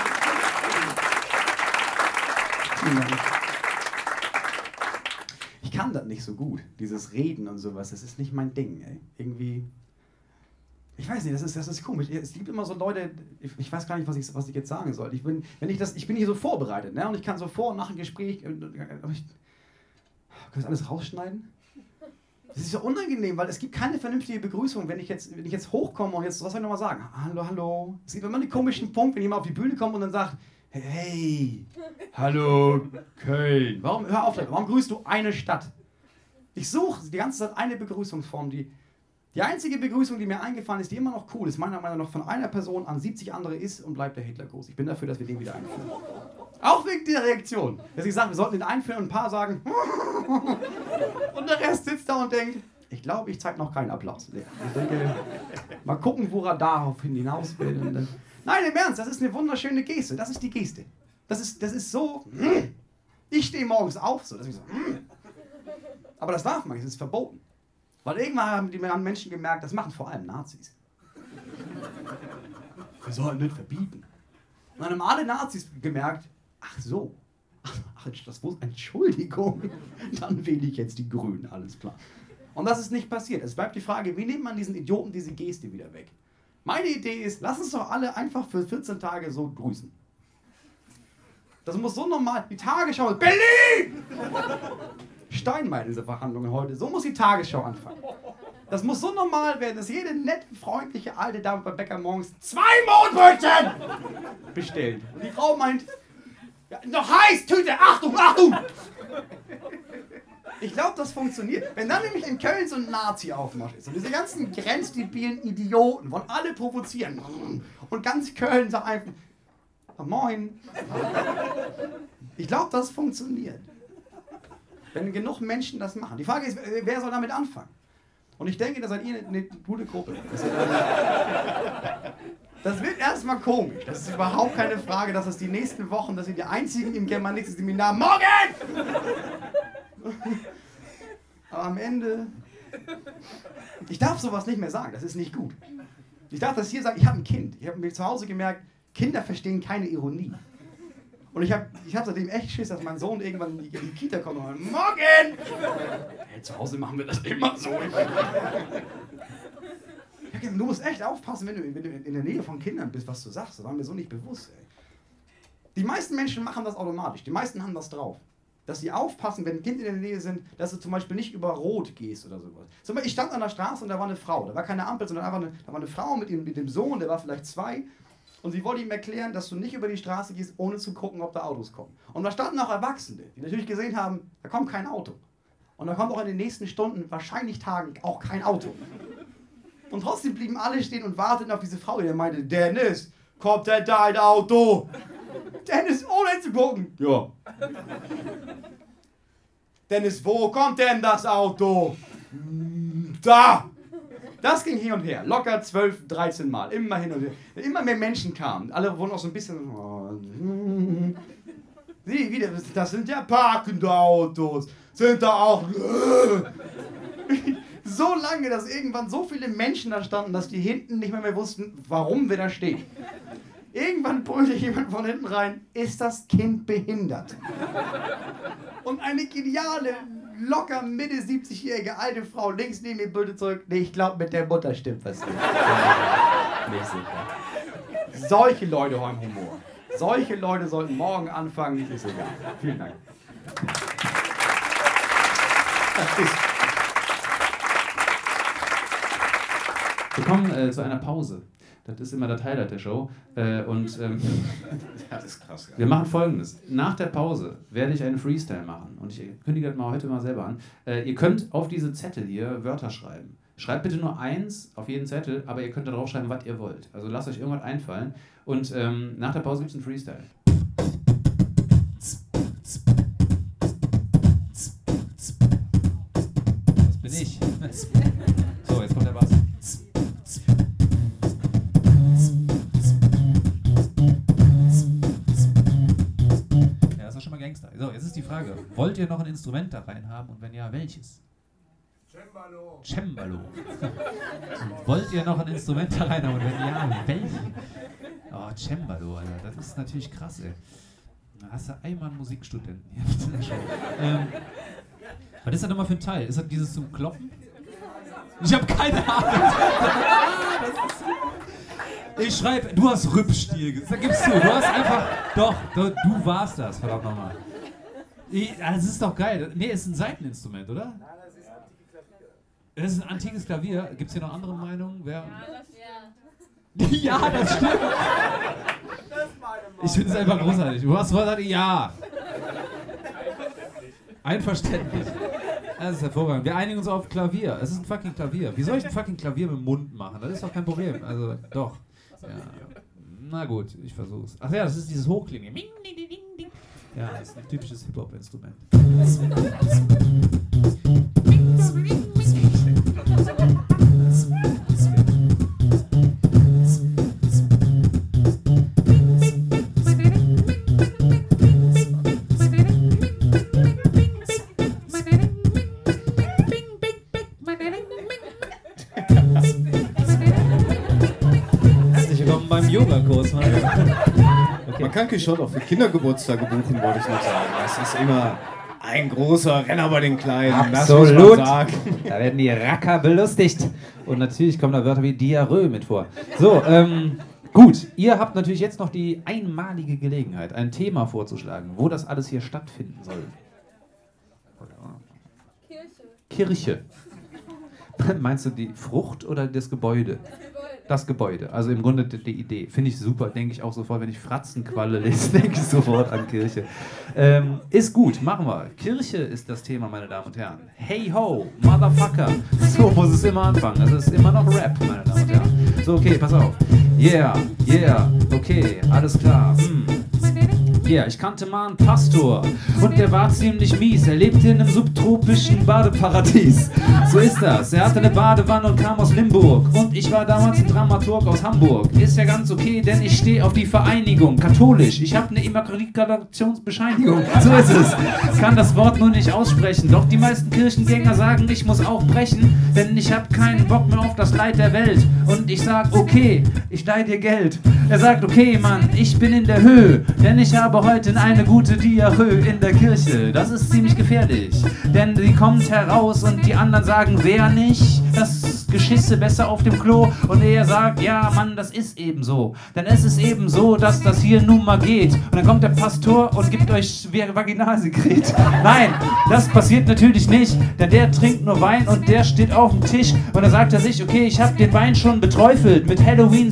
Ich kann das nicht so gut, dieses Reden und sowas, das ist nicht mein Ding, ey. Irgendwie, ich weiß nicht, das ist komisch. Es gibt immer so Leute, ich weiß gar nicht, was ich jetzt sagen soll. Ich bin hier so vorbereitet, ne? Und ich kann so vor und nach dem Gespräch, kann ich das alles rausschneiden? Das ist ja unangenehm, weil es gibt keine vernünftige Begrüßung, wenn ich jetzt hochkomme und jetzt, was soll ich nochmal sagen? Hallo, hallo. Es gibt immer einen komischen Punkt, wenn jemand auf die Bühne kommt und dann sagt, hey, hallo, Köln. Hör auf, warum grüßt du eine Stadt? Ich suche die ganze Zeit eine Begrüßungsform, die einzige Begrüßung, die mir eingefallen ist, die immer noch cool ist, meiner Meinung nach von einer Person an 70 andere ist und bleibt der Hitlergruß. Ich bin dafür, dass wir den wieder einführen. Auch wegen der Reaktion. Dass ich sage, wir sollten den einführen und ein paar sagen und der Rest sitzt da und denkt, ich glaube, ich zeige noch keinen Applaus. Ich denke, mal gucken, wo er darauf hinaus will. Nein, im Ernst, das ist eine wunderschöne Geste. Das ist die Geste. Das ist so, ich stehe morgens auf, so, dass ich so, aber das darf man nicht, das ist verboten. Weil irgendwann haben die Menschen gemerkt, das machen vor allem Nazis. Wir sollen nicht verbieten. Und dann haben alle Nazis gemerkt, ach so, Entschuldigung, dann wähle ich jetzt die Grünen, alles klar. Und das ist nicht passiert. Es bleibt die Frage, wie nimmt man diesen Idioten diese Geste wieder weg? Meine Idee ist, lass uns doch alle einfach für 14 Tage so grüßen. Das muss so normal, die Tagesschau, Berlin! Steinmeier in dieser Verhandlungen heute, so muss die Tagesschau anfangen. Das muss so normal werden, dass jede nette, freundliche alte Dame bei Bäcker morgens 2 Mohnbrötchen bestellt. Und die Frau meint, ja, noch heiß, Tüte, Achtung, Achtung! Ich glaube, das funktioniert. Wenn dann nämlich in Köln so ein Nazi-Aufmarsch ist und diese ganzen grenzdebilen Idioten wollen alle provozieren und ganz Köln sagt einfach, moin. Ich glaube, das funktioniert. Wenn genug Menschen das machen. Die Frage ist, wer soll damit anfangen? Und ich denke, da seid ihr eine gute Gruppe. Das wird erstmal komisch. Das ist überhaupt keine Frage, dass es die nächsten Wochen, dass ihr die einzigen im Germanistik-Seminar morgen! Aber am Ende, ich darf sowas nicht mehr sagen, das ist nicht gut. Ich darf das hier sagen, ich habe ein Kind. Ich habe mir zu Hause gemerkt, Kinder verstehen keine Ironie. Und ich hab seitdem echt Schiss, dass mein Sohn irgendwann in die Kita kommt und sagt, morgen! Hey, zu Hause machen wir das immer so. Ja, du musst echt aufpassen, wenn du in der Nähe von Kindern bist, was du sagst. Das war mir so nicht bewusst. Ey. Die meisten Menschen machen das automatisch. Die meisten haben das drauf. Dass sie aufpassen, wenn Kinder in der Nähe sind, dass du zum Beispiel nicht über Rot gehst oder sowas. Zum Beispiel, ich stand an der Straße und da war eine Frau. Da war keine Ampel, sondern einfach da war eine Frau mit dem Sohn, der war vielleicht 2. Und sie wollte ihm erklären, dass du nicht über die Straße gehst, ohne zu gucken, ob da Autos kommen. Und da standen auch Erwachsene, die natürlich gesehen haben, da kommt kein Auto. Und da kommt auch in den nächsten Stunden, wahrscheinlich Tagen, auch kein Auto. Und trotzdem blieben alle stehen und warteten auf diese Frau, die meinte, Dennis, kommt denn da ein Auto? Dennis, ohne hinzugucken. Ja. Dennis, wo kommt denn das Auto? Da! Das ging hin und her, locker 12, 13 Mal, immer hin und her. Immer mehr Menschen kamen, alle wurden auch so ein bisschen... Das sind ja parkende Autos, sind da auch... So lange, dass irgendwann so viele Menschen da standen, dass die hinten nicht mehr wussten, warum wir da stehen. Irgendwann brüllte jemand von hinten rein, ist das Kind behindert? Und eine geniale, locker Mitte 70-jährige alte Frau links neben mir brüllte zurück, nee, ich glaube, mit der Mutter stimmt was nicht. Nicht sicher. Solche Leute haben Humor. Solche Leute sollten morgen anfangen. Ist egal. Vielen Dank. Wir kommen zu einer Pause. Das ist immer das Highlight der Show. Das ist krass. Wir machen Folgendes. Nach der Pause werde ich einen Freestyle machen. Und ich kündige das heute mal selber an. Ihr könnt auf diese Zettel hier Wörter schreiben. Schreibt bitte nur 1 auf jeden Zettel, aber ihr könnt da drauf schreiben, was ihr wollt. Also lasst euch irgendwas einfallen. Und nach der Pause gibt es einen Freestyle. Das bin ich. So, jetzt kommt der Bass. Ja, das ist schon mal Gangster. So, jetzt ist die Frage, wollt ihr noch ein Instrument da rein haben und wenn ja, welches? Cembalo. Cembalo. Wollt ihr noch ein Instrument da rein haben und wenn ja, welches? Oh, Cembalo, Alter, das ist natürlich krass, ey. Da hast du einmal einen Musikstudenten hier in der Show. Was ist das nochmal für ein Teil? Ist das dieses zum Kloppen? Ich habe keine Ahnung. Ich schreibe, du hast Rübstil gesagt. Da gibst du hast einfach, doch, du warst das, verdammt nochmal. Das ist doch geil. Nee, ist ein Saiteninstrument, oder? Nein, das ist ein antikes Klavier. Das ist ein antikes Klavier. Gibt es hier noch andere Meinungen? Wer? Ja, das stimmt. Ich finde es einfach großartig. Du hast gesagt, ja. Einverständlich. Das ist hervorragend. Wir einigen uns auf Klavier. Es ist ein fucking Klavier. Wie soll ich ein fucking Klavier mit dem Mund machen? Das ist doch kein Problem. Also, doch. Ja. Na gut, ich versuch's. Ach ja, das ist dieses Hochklingen. Ja, das ist ein typisches Hip-Hop-Instrument. Yoga-Kurs. Okay. Man kann Quichotte auch für Kindergeburtstage buchen, wollte ich noch sagen. Das ist immer ein großer Renner bei den Kleinen. Absolut. Da werden die Racker belustigt. Und natürlich kommen da Wörter wie Diarrhoe mit vor. So, gut. Ihr habt natürlich jetzt noch die einmalige Gelegenheit, ein Thema vorzuschlagen, wo das alles hier stattfinden soll. Kirche. Meinst du die Frucht oder das Gebäude? Das Gebäude, also im Grunde die Idee. Finde ich super, denke ich auch sofort, wenn ich Fratzenqualle lese, denke ich sofort an Kirche. Ist gut, machen wir. Kirche ist das Thema, meine Damen und Herren. Hey ho, Motherfucker. So muss es immer anfangen. Also es ist immer noch Rap, meine Damen und Herren. So, okay, pass auf. Yeah, okay, alles klar. Yeah, ich kannte mal einen Pastor und der war ziemlich mies. Er lebte in einem subtropischen Badeparadies. So ist das. Er hatte eine Badewanne und kam aus Limburg. Und ich war damals ein Dramaturg aus Hamburg. Ist ja ganz okay, denn ich stehe auf die Vereinigung. Katholisch. Ich habe eine Immatrikulationsbescheinigung. So ist es. Kann das Wort nur nicht aussprechen. Doch die meisten Kirchengänger sagen, ich muss auch brechen, denn ich habe keinen Bock mehr auf das Leid der Welt. Und ich sag, okay, ich leih dir Geld. Er sagt, okay, Mann, ich bin in der Höhe, denn ich habe heute eine gute Diarrhoe in der Kirche. Das ist ziemlich gefährlich, denn die kommt heraus und die anderen sagen, wer nicht? Das Geschisse besser auf dem Klo. Und er sagt, ja, Mann, das ist eben so. Denn es ist eben so, dass das hier nun mal geht. Und dann kommt der Pastor und gibt euch Vaginalsekret. Nein, das passiert natürlich nicht, denn der trinkt nur Wein und der steht auf dem Tisch. Und dann sagt er sich, okay, ich habe den Wein schon beträufelt mit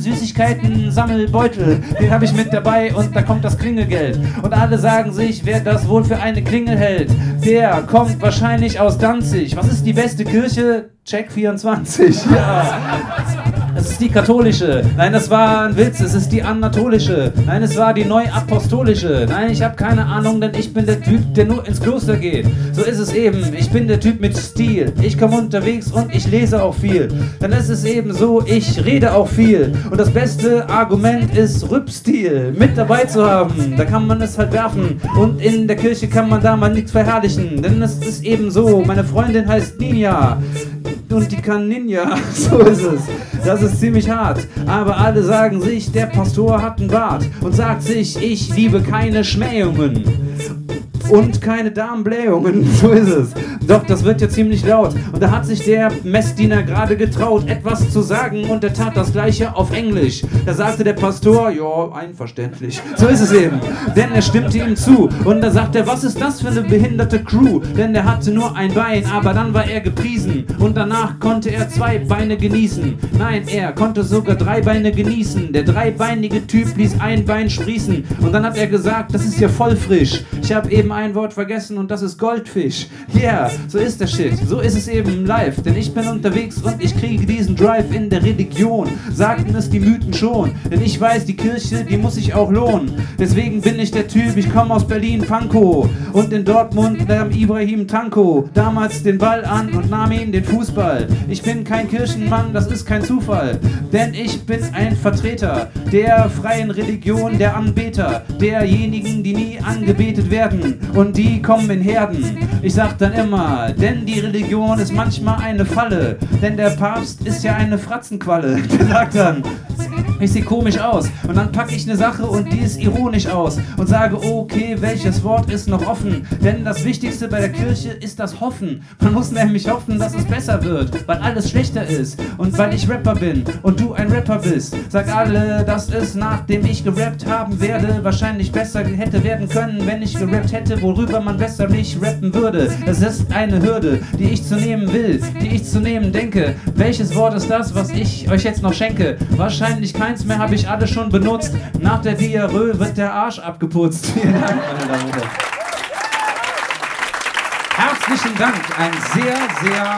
Halloween-Süßigkeiten-Sammelbeutel. Den habe ich mit dabei und da kommt das Klingelgeld. Und alle sagen sich, wer das wohl für eine Klingel hält, der kommt wahrscheinlich aus Danzig. Was ist die beste Kirche? Check 24. Ja. Es ist die katholische. Nein, das war ein Witz. Es ist die anatolische. Nein, es war die neuapostolische. Nein, ich habe keine Ahnung, denn ich bin der Typ, der nur ins Kloster geht. So ist es eben. Ich bin der Typ mit Stil. Ich komme unterwegs und ich lese auch viel. Dann ist es eben so, ich rede auch viel. Und das beste Argument ist Rübstil mit dabei zu haben. Da kann man es halt werfen. Und in der Kirche kann man da mal nichts verherrlichen. Denn es ist eben so, meine Freundin heißt Ninja. Und die kann Ninja. So ist es. Das ist ziemlich hart. Aber alle sagen sich, der Pastor hat einen Bart. Und sagt sich, ich liebe keine Schmähungen. und keine Darmblähungen. So ist es. Doch, das wird ja ziemlich laut. Und da hat sich der Messdiener gerade getraut, etwas zu sagen, und er tat das Gleiche auf Englisch. Da sagte der Pastor, ja, einverständlich. So ist es eben. Denn er stimmte ihm zu. Und da sagt er, was ist das für eine behinderte Crew? Denn der hatte nur ein Bein, aber dann war er gepriesen. Und danach konnte er 2 Beine genießen. Nein, er konnte sogar 3 Beine genießen. Der dreibeinige Typ ließ ein Bein sprießen. Und dann hat er gesagt, das ist ja voll frisch. Ich habe eben ein Wort vergessen und das ist Goldfisch. Yeah, so ist der Shit. So ist es eben live. Denn ich bin unterwegs und ich kriege diesen Drive in der Religion. Sagten es die Mythen schon. Denn ich weiß, die Kirche, die muss sich auch lohnen. Deswegen bin ich der Typ, ich komme aus Berlin, Pankow. Und in Dortmund nahm Ibrahim Tanko damals den Ball an und nahm ihn den Fußball. Ich bin kein Kirchenmann, das ist kein Zufall. Denn ich bin ein Vertreter der freien Religion, der Anbeter, derjenigen, die nie angebetet werden. Und die kommen in Herden. Ich sag dann immer, denn die Religion ist manchmal eine Falle. Denn der Papst ist ja eine Fratzenqualle. Der sagt dann, ich sehe komisch aus. Und dann packe ich eine Sache und die ist ironisch aus. Und sage, okay, welches Wort ist noch offen? Denn das Wichtigste bei der Kirche ist das Hoffen. Man muss nämlich hoffen, dass es besser wird, weil alles schlechter ist. Und weil ich Rapper bin und du ein Rapper bist. Sag alle, dass es, nachdem ich gerappt haben werde, wahrscheinlich besser hätte werden können, wenn ich gerappt hätte, worüber man besser nicht rappen würde. Das ist eine Hürde, die ich zu nehmen will, die ich zu nehmen denke. Welches Wort ist das, was ich euch jetzt noch schenke? Wahrscheinlich keins mehr, habe ich alle schon benutzt. Nach der Diarrhoe wird der Arsch abgeputzt. Vielen Dank, meine Damen und Herren. Herzlichen Dank. Ein sehr, sehr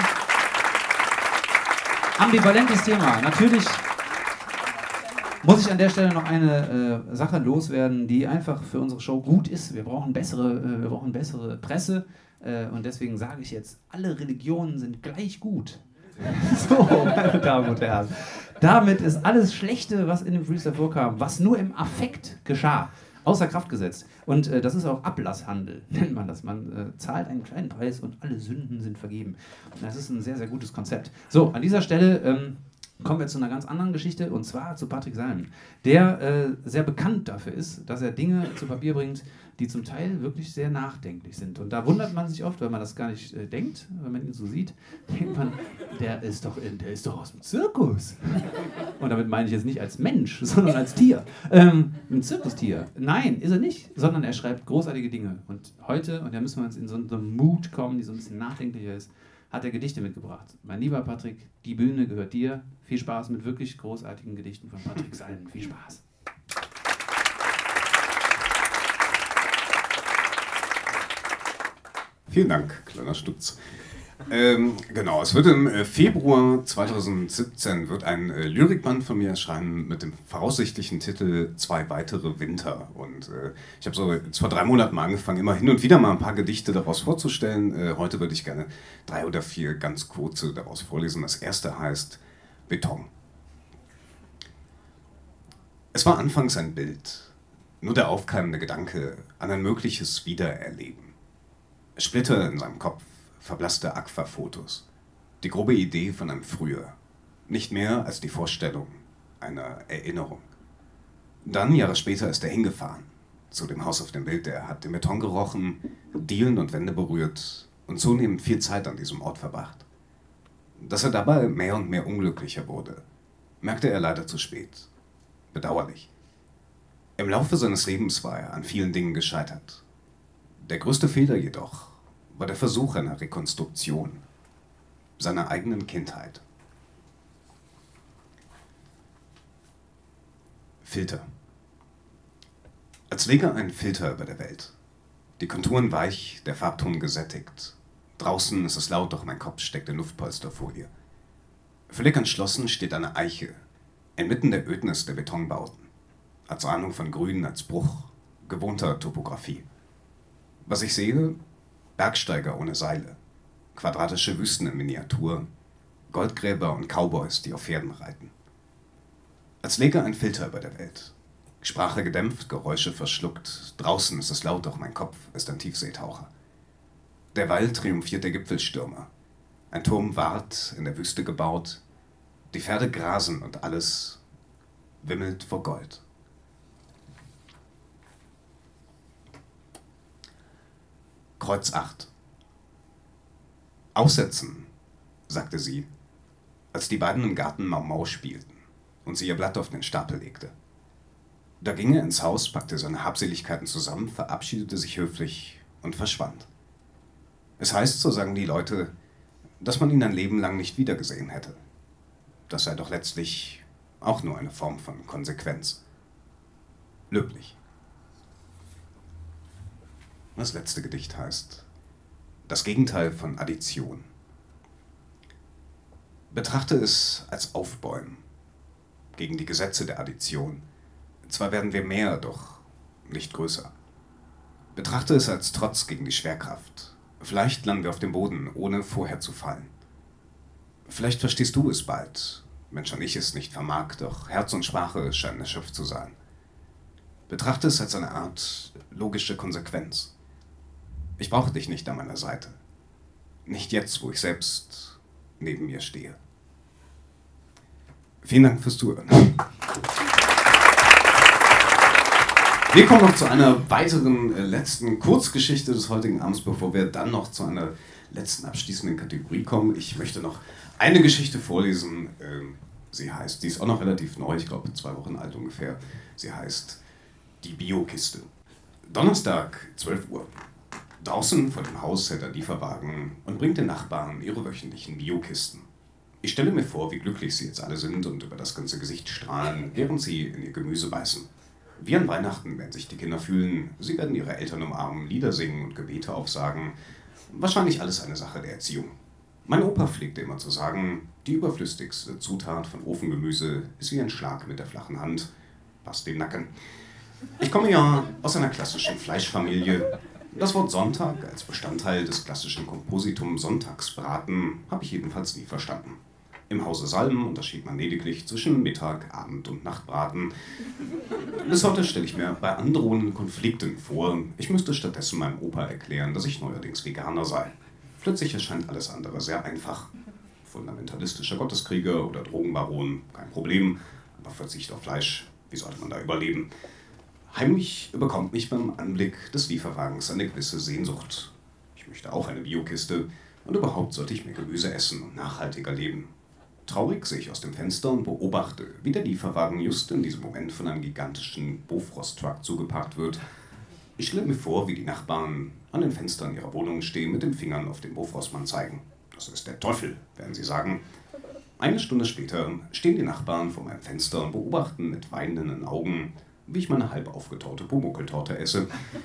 ambivalentes Thema. Natürlich muss ich an der Stelle noch eine Sache loswerden, die einfach für unsere Show gut ist. Wir brauchen bessere Presse und deswegen sage ich jetzt, alle Religionen sind gleich gut. So, meine Damen und Herren. Damit ist alles Schlechte, was in dem Freestyle vorkam, was nur im Affekt geschah, außer Kraft gesetzt. Und das ist auch Ablasshandel, nennt man das. Man zahlt einen kleinen Preis und alle Sünden sind vergeben. Und das ist ein sehr, sehr gutes Konzept. So, an dieser Stelle kommen wir zu einer ganz anderen Geschichte, und zwar zu Patrick Salmen, der sehr bekannt dafür ist, dass er Dinge zu Papier bringt, die zum Teil wirklich sehr nachdenklich sind. Und da wundert man sich oft, weil man das gar nicht denkt, wenn man ihn so sieht, denkt man, der ist doch aus dem Zirkus. Und damit meine ich jetzt nicht als Mensch, sondern als Tier. Ein Zirkustier. Nein, ist er nicht, sondern er schreibt großartige Dinge. Und heute, und da müssen wir uns in so eine Mut kommen, die so ein bisschen nachdenklicher ist, hat er Gedichte mitgebracht. Mein lieber Patrick, die Bühne gehört dir. Viel Spaß mit wirklich großartigen Gedichten von Patrick Salmen. Viel Spaß. Vielen Dank, kleiner Stutz. Genau, es wird im Februar 2017 wird ein Lyrikband von mir erscheinen mit dem voraussichtlichen Titel 2 weitere Winter. Und ich habe so jetzt vor 3 Monaten mal angefangen, immer hin und wieder mal ein paar Gedichte daraus vorzustellen. Heute würde ich gerne 3 oder 4 ganz kurze daraus vorlesen. Das erste heißt Beton. Es war anfangs ein Bild, nur der aufkeimende Gedanke an ein mögliches Wiedererleben. Splitter in seinem Kopf, verblasste Aquafotos. Die grobe Idee von einem Früher. Nicht mehr als die Vorstellung einer Erinnerung. Dann, Jahre später, ist er hingefahren. Zu dem Haus auf dem Bild. Er hat den Beton gerochen, Dielen und Wände berührt und zunehmend viel Zeit an diesem Ort verbracht. Dass er dabei mehr und mehr unglücklicher wurde, merkte er leider zu spät. Bedauerlich. Im Laufe seines Lebens war er an vielen Dingen gescheitert. Der größte Fehler jedoch war der Versuch einer Rekonstruktion seiner eigenen Kindheit. Filter. Als lege ein Filter über der Welt. Die Konturen weich, der Farbton gesättigt. Draußen ist es laut, doch mein Kopf steckt in Luftpolsterfolie. Völlig entschlossen steht eine Eiche, inmitten der Ödnis der Betonbauten. Als Ahnung von Grün, als Bruch gewohnter Topographie. Was ich sehe? Bergsteiger ohne Seile, quadratische Wüsten in Miniatur, Goldgräber und Cowboys, die auf Pferden reiten. Als läge ein Filter über der Welt. Sprache gedämpft, Geräusche verschluckt. Draußen ist es laut, doch mein Kopf ist ein Tiefseetaucher. Derweil triumphiert der Gipfelstürmer. Ein Turm ward, in der Wüste gebaut. Die Pferde grasen und alles wimmelt vor Gold. Kreuz 8. Aussetzen, sagte sie, als die beiden im Garten Mau Mau spielten und sie ihr Blatt auf den Stapel legte. Da ging er ins Haus, packte seine Habseligkeiten zusammen, verabschiedete sich höflich und verschwand. Es heißt, so sagen die Leute, dass man ihn ein Leben lang nicht wiedergesehen hätte. Das sei doch letztlich auch nur eine Form von Konsequenz. Löblich. Das letzte Gedicht heißt Das Gegenteil von Addition. Betrachte es als Aufbäumen gegen die Gesetze der Addition. Zwar werden wir mehr, doch nicht größer. Betrachte es als Trotz gegen die Schwerkraft. Vielleicht landen wir auf dem Boden, ohne vorher zu fallen. Vielleicht verstehst du es bald, wenn schon ich es nicht vermag, doch Herz und Sprache scheinen erschöpft zu sein. Betrachte es als eine Art logische Konsequenz. Ich brauche dich nicht an meiner Seite. Nicht jetzt, wo ich selbst neben mir stehe. Vielen Dank fürs Zuhören. Wir kommen noch zu einer weiteren letzten Kurzgeschichte des heutigen Abends, bevor wir dann noch zu einer letzten abschließenden Kategorie kommen. Ich möchte noch eine Geschichte vorlesen. Die ist auch noch relativ neu, ich glaube 2 Wochen alt ungefähr. Sie heißt Die Biokiste. Donnerstag, 12 Uhr. Draußen vor dem Haus hält ein Lieferwagen und bringt den Nachbarn ihre wöchentlichen Biokisten. Ich stelle mir vor, wie glücklich sie jetzt alle sind und über das ganze Gesicht strahlen, während sie in ihr Gemüse beißen. Wie an Weihnachten werden sich die Kinder fühlen, sie werden ihre Eltern umarmen, Lieder singen und Gebete aufsagen. Wahrscheinlich alles eine Sache der Erziehung. Mein Opa pflegte immer zu sagen, die überflüssigste Zutat von Ofengemüse ist wie ein Schlag mit der flachen Hand. Passt den Nacken. Ich komme ja aus einer klassischen Fleischfamilie. Das Wort Sonntag als Bestandteil des klassischen Kompositums Sonntagsbraten habe ich jedenfalls nie verstanden. Im Hause Salm unterschied man lediglich zwischen Mittag-, Abend- und Nachtbraten. Bis heute stelle ich mir bei androhenden Konflikten vor, ich müsste stattdessen meinem Opa erklären, dass ich neuerdings Veganer sei. Plötzlich erscheint alles andere sehr einfach. Fundamentalistischer Gotteskrieger oder Drogenbaron, kein Problem, aber Verzicht auf Fleisch, wie sollte man da überleben? Heimlich überkommt mich beim Anblick des Lieferwagens eine gewisse Sehnsucht. Ich möchte auch eine Biokiste und überhaupt sollte ich mehr Gemüse essen und nachhaltiger leben. Traurig sehe ich aus dem Fenster und beobachte, wie der Lieferwagen just in diesem Moment von einem gigantischen Bofrost-Truck zugeparkt wird. Ich stelle mir vor, wie die Nachbarn an den Fenstern ihrer Wohnung stehen, mit den Fingern auf den Bofrostmann zeigen. Das ist der Teufel, werden sie sagen. Eine Stunde später stehen die Nachbarn vor meinem Fenster und beobachten mit weinenden Augen, wie ich meine halb aufgetaute Pumuckl-Torte esse.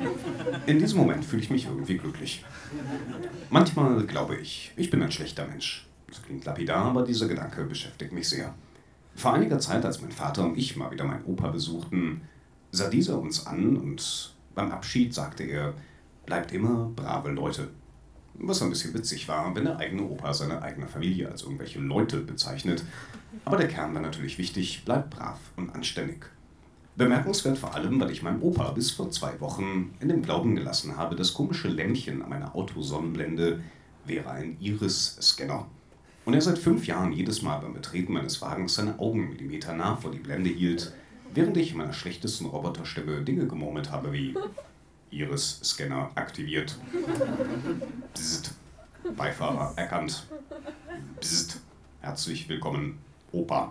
In diesem Moment fühle ich mich irgendwie glücklich. Manchmal glaube ich, ich bin ein schlechter Mensch. Das klingt lapidar, aber dieser Gedanke beschäftigt mich sehr. Vor einiger Zeit, als mein Vater und ich mal wieder meinen Opa besuchten, sah dieser uns an und beim Abschied sagte er, bleibt immer brave Leute. Was ein bisschen witzig war, wenn der eigene Opa seine eigene Familie als irgendwelche Leute bezeichnet. Aber der Kern war natürlich wichtig, bleibt brav und anständig. Bemerkenswert vor allem, weil ich meinem Opa bis vor 2 Wochen in dem Glauben gelassen habe, das komische Lämpchen an meiner Autosonnenblende wäre ein Iris-Scanner. Und er seit 5 Jahren jedes Mal beim Betreten meines Wagens seine Augen millimeternah vor die Blende hielt, während ich in meiner schlechtesten Roboterstimme Dinge gemurmelt habe wie Iris-Scanner aktiviert. Bzzzt. Beifahrer erkannt. Bzzzt. Herzlich willkommen, Opa.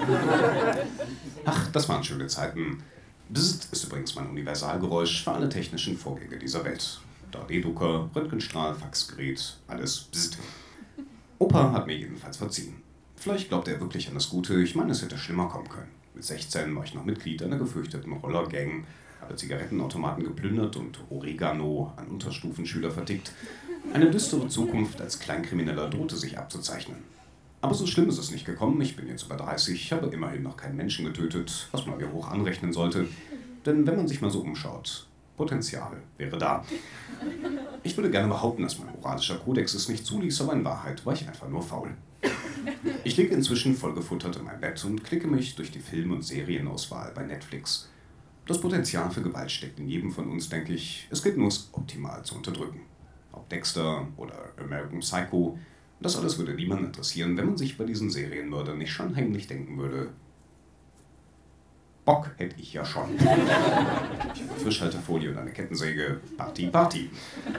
Ach, das waren schöne Zeiten. Bzzzt ist übrigens mein Universalgeräusch für alle technischen Vorgänge dieser Welt. 3D-Drucker, Röntgenstrahl, Faxgerät, alles Bzzzt. Opa hat mir jedenfalls verziehen. Vielleicht glaubte er wirklich an das Gute, ich meine, es hätte schlimmer kommen können. Mit 16 war ich noch Mitglied einer gefürchteten Rollergang, habe Zigarettenautomaten geplündert und Oregano an Unterstufenschüler vertickt. Eine düstere Zukunft als Kleinkrimineller drohte sich abzuzeichnen. Aber so schlimm ist es nicht gekommen, ich bin jetzt über 30, habe immerhin noch keinen Menschen getötet, was man mir hoch anrechnen sollte. Denn wenn man sich mal so umschaut, Potenzial wäre da. Ich würde gerne behaupten, dass mein moralischer Kodex es nicht zuließ, aber in Wahrheit war ich einfach nur faul. Ich liege inzwischen vollgefuttert in meinem Bett und klicke mich durch die Film- und Serienauswahl bei Netflix. Das Potenzial für Gewalt steckt in jedem von uns, denke ich. Es gilt nur, es optimal zu unterdrücken. Ob Dexter oder American Psycho, das alles würde niemanden interessieren, wenn man sich bei diesen Serienmördern nicht schon heimlich denken würde: Bock hätte ich ja schon. Frischhaltefolie und eine Kettensäge. Party, Party.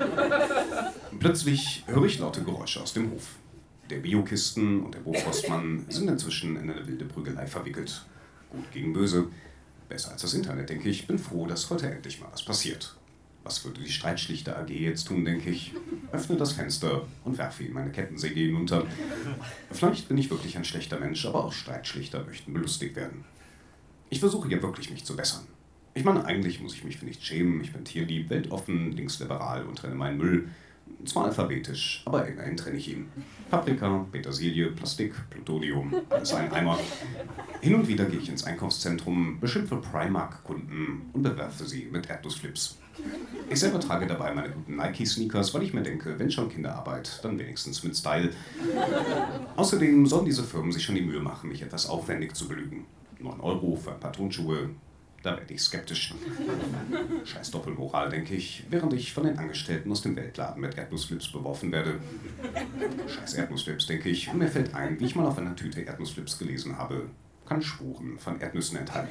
Plötzlich höre ich laute Geräusche aus dem Hof. Der Biokisten und der Bofrostmann sind inzwischen in eine wilde Prügelei verwickelt. Gut gegen böse. Besser als das Internet, denke ich. Bin froh, dass heute endlich mal was passiert. Was würde die Streitschlichter AG jetzt tun, denke ich? Öffne das Fenster und werfe ihm meine Kettensäge hinunter. Vielleicht bin ich wirklich ein schlechter Mensch, aber auch Streitschlichter möchten belustigt werden. Ich versuche ja wirklich, mich zu bessern. Ich meine, eigentlich muss ich mich für nichts schämen. Ich bin tierlieb, weltoffen, linksliberal und trenne meinen Müll. Zwar alphabetisch, aber immerhin trenne ich ihn. Paprika, Petersilie, Plastik, Plutonium, alles ein Eimer. Hin und wieder gehe ich ins Einkaufszentrum, beschimpfe Primark-Kunden und bewerfe sie mit Erdnussflips. Ich selber trage dabei meine guten Nike-Sneakers, weil ich mir denke, wenn schon Kinderarbeit, dann wenigstens mit Style. Außerdem sollen diese Firmen sich schon die Mühe machen, mich etwas aufwendig zu belügen. 9 € für ein paar Turnschuhe, da werde ich skeptisch. Scheiß Doppelmoral, denke ich, während ich von den Angestellten aus dem Weltladen mit Erdnussflips beworfen werde. Scheiß Erdnussflips, denke ich, und mir fällt ein, wie ich mal auf einer Tüte Erdnussflips gelesen habe. Kann Spuren von Erdnüssen enthalten.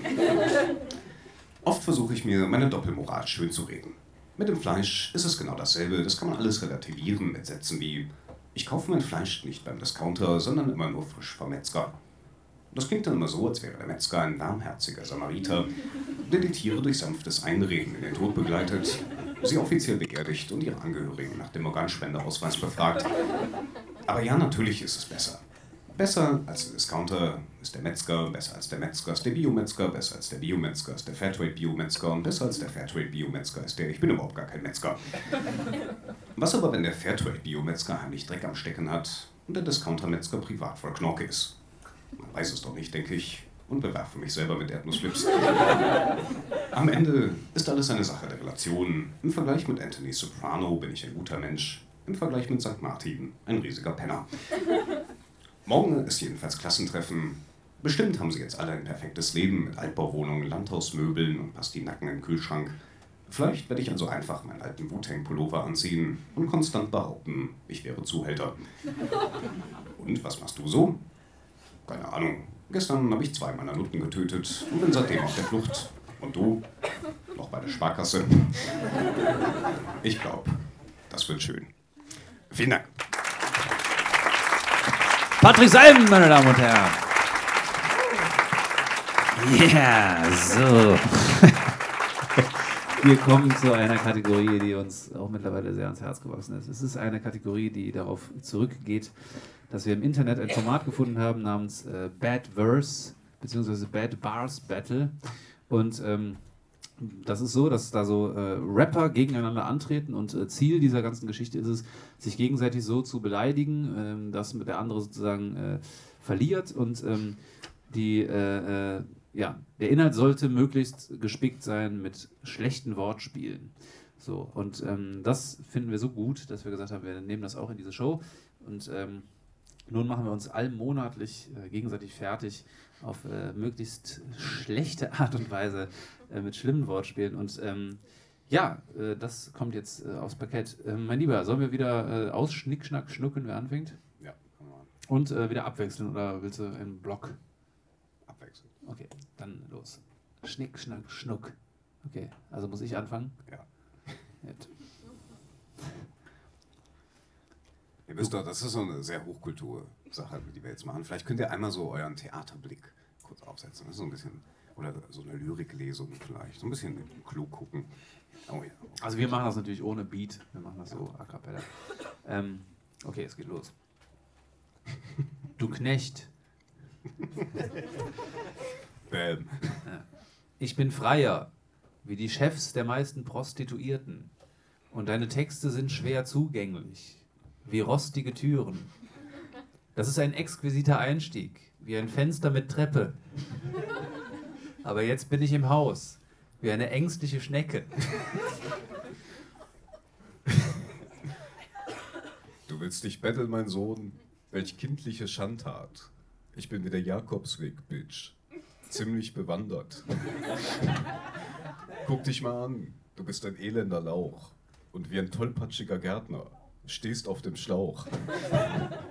Oft versuche ich mir meine Doppelmoral schön zu reden. Mit dem Fleisch ist es genau dasselbe, das kann man alles relativieren mit Sätzen wie: Ich kaufe mein Fleisch nicht beim Discounter, sondern immer nur frisch vom Metzger. Das klingt dann immer so, als wäre der Metzger ein warmherziger Samariter, der die Tiere durch sanftes Einreden in den Tod begleitet, sie offiziell beerdigt und ihre Angehörigen nach dem Organspendeausweis befragt. Aber ja, natürlich ist es besser. Besser als der Discounter ist der Metzger, besser als der Metzger ist der Biometzger, besser als der Biometzger ist der Fairtrade-Biometzger und besser als der Fairtrade-Biometzger ist der Ich bin überhaupt gar kein Metzger. Was aber, wenn der Fairtrade-Biometzger heimlich Dreck am Stecken hat und der Discounter-Metzger privat voll Knorke ist? Man weiß es doch nicht, denke ich, und bewerfe mich selber mit Erdnussflips. Am Ende ist alles eine Sache der Relation. Im Vergleich mit Anthony Soprano bin ich ein guter Mensch, im Vergleich mit St. Martin ein riesiger Penner. Morgen ist jedenfalls Klassentreffen. Bestimmt haben sie jetzt alle ein perfektes Leben mit Altbauwohnungen, Landhausmöbeln und Pastinaken im Kühlschrank. Vielleicht werde ich also einfach meinen alten Wu-Tang-Pullover anziehen und konstant behaupten, ich wäre Zuhälter. Und was machst du so? Keine Ahnung. Gestern habe ich 2 meiner Nutten getötet und bin seitdem auf der Flucht. Und du? Noch bei der Sparkasse? Ich glaube, das wird schön. Vielen Dank. Patrick Salben, meine Damen und Herren. Ja, so. Wir kommen zu einer Kategorie, die uns auch mittlerweile sehr ans Herz gewachsen ist. Es ist eine Kategorie, die darauf zurückgeht, dass wir im Internet ein Format gefunden haben namens Bad Verse bzw. Bad Bars Battle. Und das ist so, dass da so Rapper gegeneinander antreten und Ziel dieser ganzen Geschichte ist es, sich gegenseitig so zu beleidigen, dass der andere sozusagen verliert und der Inhalt sollte möglichst gespickt sein mit schlechten Wortspielen. So, und das finden wir so gut, dass wir gesagt haben, wir nehmen das auch in diese Show. Und nun machen wir uns allmonatlich gegenseitig fertig auf möglichst schlechte Art und Weise mit schlimmen Wortspielen. Und das kommt jetzt aufs Parkett. Mein Lieber, sollen wir wieder aus Schnick, Schnack, Schnucken, wer anfängt? Ja, kann man. Und wieder abwechseln oder willst du einen Block? Abwechseln. Okay, dann los. Schnick, Schnack, Schnuck. Okay, also muss ich anfangen? Ja. Jetzt. Ihr wisst doch, das ist so eine sehr Hochkultur-Sache, die wir jetzt machen. Vielleicht könnt ihr einmal so euren Theaterblick kurz aufsetzen. Das ist so ein bisschen, oder so eine Lyriklesung vielleicht. So ein bisschen mit dem Klug gucken. Oh ja. Also wir machen das natürlich ohne Beat. Wir machen das so a cappella. Okay, es geht los. Du Knecht. Bäm. Ich bin Freier, wie die Chefs der meisten Prostituierten. Und deine Texte sind schwer zugänglich, wie rostige Türen. Das ist ein exquisiter Einstieg, wie ein Fenster mit Treppe. Aber jetzt bin ich im Haus, wie eine ängstliche Schnecke. Du willst dich betteln, mein Sohn? Welch kindliche Schandtat. Ich bin wie der Jakobsweg, Bitch. Ziemlich bewandert. Guck dich mal an, du bist ein elender Lauch. Und wie ein tollpatschiger Gärtner. Stehst auf dem Schlauch.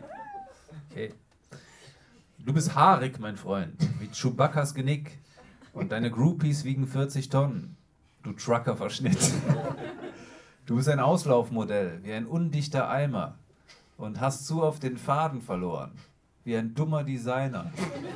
Okay. Du bist haarig, mein Freund, wie Chewbaccas Genick. Und deine Groupies wiegen 40 Tonnen. Du Trucker-Verschnitt. Du bist ein Auslaufmodell, wie ein undichter Eimer. Und hast zu oft den Faden verloren, wie ein dummer Designer.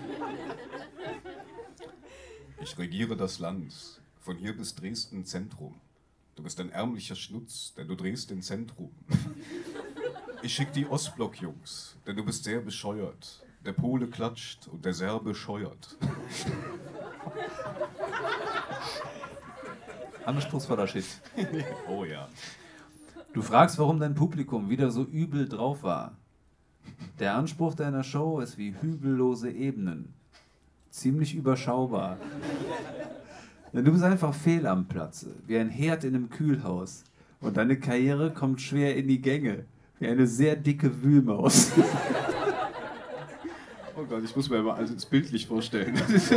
Ich regiere das Land, von hier bis Dresden Zentrum. Du bist ein ärmlicher Schnutz, denn du drehst in Zentrum. Ich schick die Ostblock-Jungs, denn du bist sehr bescheuert. Der Pole klatscht und der Serbe scheuert. Anspruchsvoller Shit. Oh ja. Du fragst, warum dein Publikum wieder so übel drauf war. Der Anspruch deiner Show ist wie hügellose Ebenen. Ziemlich überschaubar. Denn du bist einfach fehl am Platze, wie ein Herd in einem Kühlhaus. Und deine Karriere kommt schwer in die Gänge, wie eine sehr dicke Wühlmaus. Oh Gott, ich muss mir mal alles bildlich vorstellen.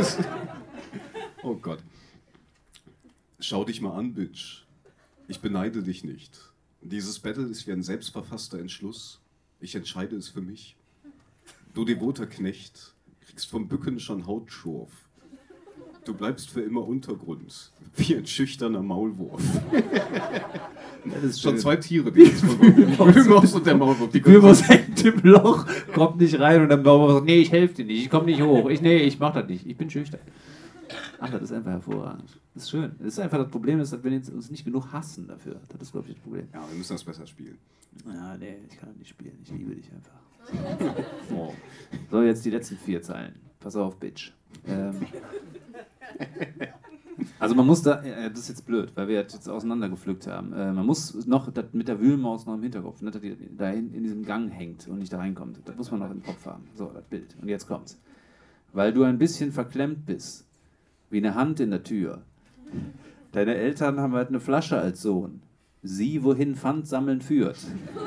Oh Gott. Schau dich mal an, Bitch. Ich beneide dich nicht. Dieses Battle ist wie ein selbstverfasster Entschluss. Ich entscheide es für mich. Du devoter Knecht, kriegst vom Bücken schon Hautschurf. Du bleibst für immer Untergrund, wie ein schüchterner Maulwurf. Das ist Schon schön. zwei Tiere, die jetzt von die Wühlmaus und der Maulwurf. Die Wühlmaus hängt im Loch, kommt nicht rein und dann Maulwurf sagt, nee, ich helfe dir nicht, ich komme nicht hoch, ich mach das nicht, ich bin schüchtern. Ach, das ist einfach hervorragend. Das ist schön. Das ist einfach das Problem, ist, dass wir uns nicht genug hassen dafür. Das ist, glaube ich, das Problem. Ja, wir müssen das besser spielen. Ja, nee, ich kann das nicht spielen. Ich liebe dich einfach. Oh. So, jetzt die letzten 4 Zeilen. Pass auf, Bitch. Also man muss da, das ist jetzt blöd, weil wir jetzt auseinandergepflückt haben. Man muss noch das mit der Wühlmaus noch im Hinterkopf, ne, dass die da in diesem Gang hängt und nicht da reinkommt. Das muss man noch im Kopf haben. So, das Bild. Und jetzt kommt's. Weil du ein bisschen verklemmt bist, wie eine Hand in der Tür. Deine Eltern haben halt eine Flasche als Sohn. Sieh, wohin Pfand sammeln führt.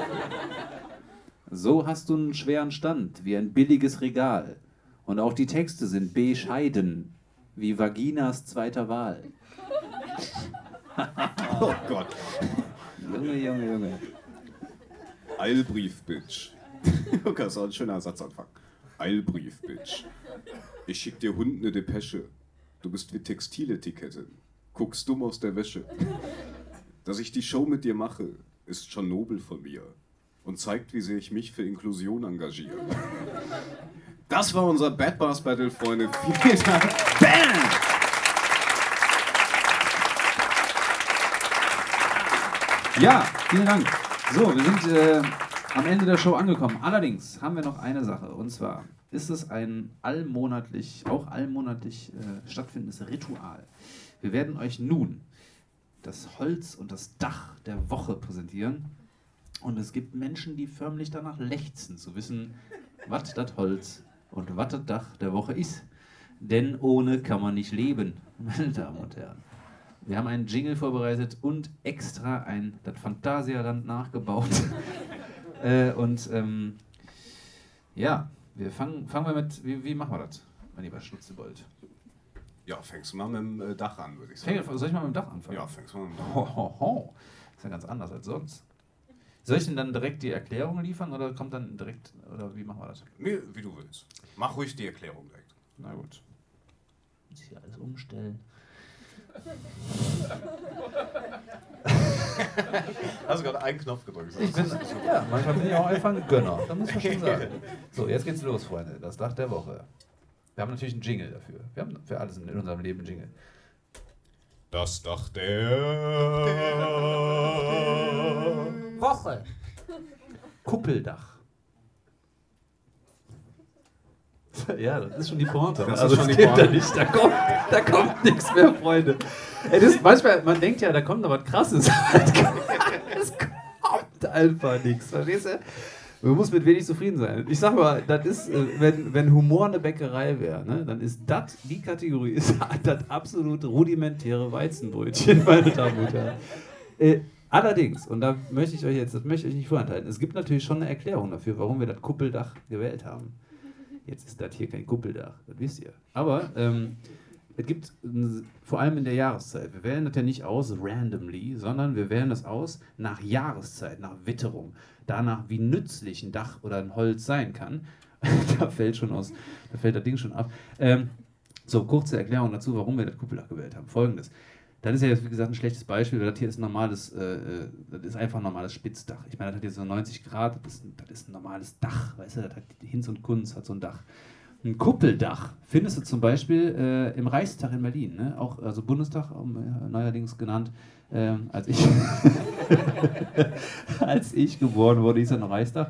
So hast du einen schweren Stand, wie ein billiges Regal. Und auch die Texte sind bescheiden, wie Vaginas zweiter Wahl. Oh Gott. Junge. Eilbrief, Bitch. Okay, das war ein schöner Satzanfang. Eilbrief, Bitch. Ich schick dir Hund eine Depesche. Du bist wie Textiletikette. Guckst dumm aus der Wäsche. Dass ich die Show mit dir mache, ist schon nobel von mir. Und zeigt, wie sehr ich mich für Inklusion engagiere. Das war unser Bad Bars Battle, Freunde. Vielen Dank. Bam! Ja, vielen Dank. So, wir sind am Ende der Show angekommen. Allerdings haben wir noch eine Sache. Und zwar ist es ein allmonatlich stattfindendes Ritual. Wir werden euch nun das Holz und das Dach der Woche präsentieren. Und es gibt Menschen, die förmlich danach lechzen, zu wissen, was das Holz und was das Dach der Woche ist. Denn ohne kann man nicht leben, meine Damen und Herren. Wir haben einen Jingle vorbereitet und extra das Phantasialand nachgebaut. Ja, fangen wir mit, wie machen wir das, mein lieber Schnutzebold? Ja, fängst du mal mit dem Dach an, würde ich sagen. Soll ich mal mit dem Dach anfangen? Ja, fängst du mal mit dem Dach an. Hohoho. Ist ja ganz anders als sonst. Soll ich denn dann direkt die Erklärung liefern oder kommt dann direkt, oder wie machen wir das? Nee, wie du willst. Mach ruhig die Erklärung direkt. Na gut. Muss hier alles umstellen. Hast du gerade einen Knopf gedrückt? Ja, manchmal bin ich auch einfach ein Gönner. Da muss man schon sagen. So, jetzt geht's los, Freunde. Das Dach der Woche. Wir haben natürlich einen Jingle dafür. Wir haben für alles in unserem Leben einen Jingle. Das Dach der Woche. Kuppeldach. Ja, das ist schon die Pointe. Das Also ist schon das die geht Pointe. da nicht. Da kommt nichts mehr, Freunde. Ey, manchmal, man denkt ja, da kommt noch was Krasses. Es kommt einfach nichts. Verstehst du? Man muss mit wenig zufrieden sein. Ich sag mal, das ist, wenn Humor eine Bäckerei wäre, ne, dann ist das, die Kategorie, ist das absolut rudimentäre Weizenbrötchen, meine Damen und Herren. Allerdings, und das möchte ich euch nicht vorenthalten, es gibt natürlich schon eine Erklärung dafür, warum wir das Kuppeldach gewählt haben. Jetzt ist das hier kein Kuppeldach, das wisst ihr. Aber es gibt, vor allem in der Jahreszeit, wir wählen das ja nicht aus randomly, sondern wir wählen das aus nach Jahreszeit, nach Witterung, danach, wie nützlich ein Dach oder ein Holz sein kann. Da fällt das Ding schon ab. So, kurze Erklärung dazu, warum wir das Kuppeldach gewählt haben. Folgendes. Das ist ja jetzt, wie gesagt, ein schlechtes Beispiel, weil das hier ist das ist einfach ein normales Spitzdach. Ich meine, das hat jetzt so 90 Grad, das ist ein normales Dach, weißt du, das hat Hinz und Kunz hat so ein Dach. Ein Kuppeldach findest du zum Beispiel im Reichstag in Berlin, ne? Auch, also Bundestag, neuerdings genannt, als ich geboren wurde, hieß er noch Reichstag.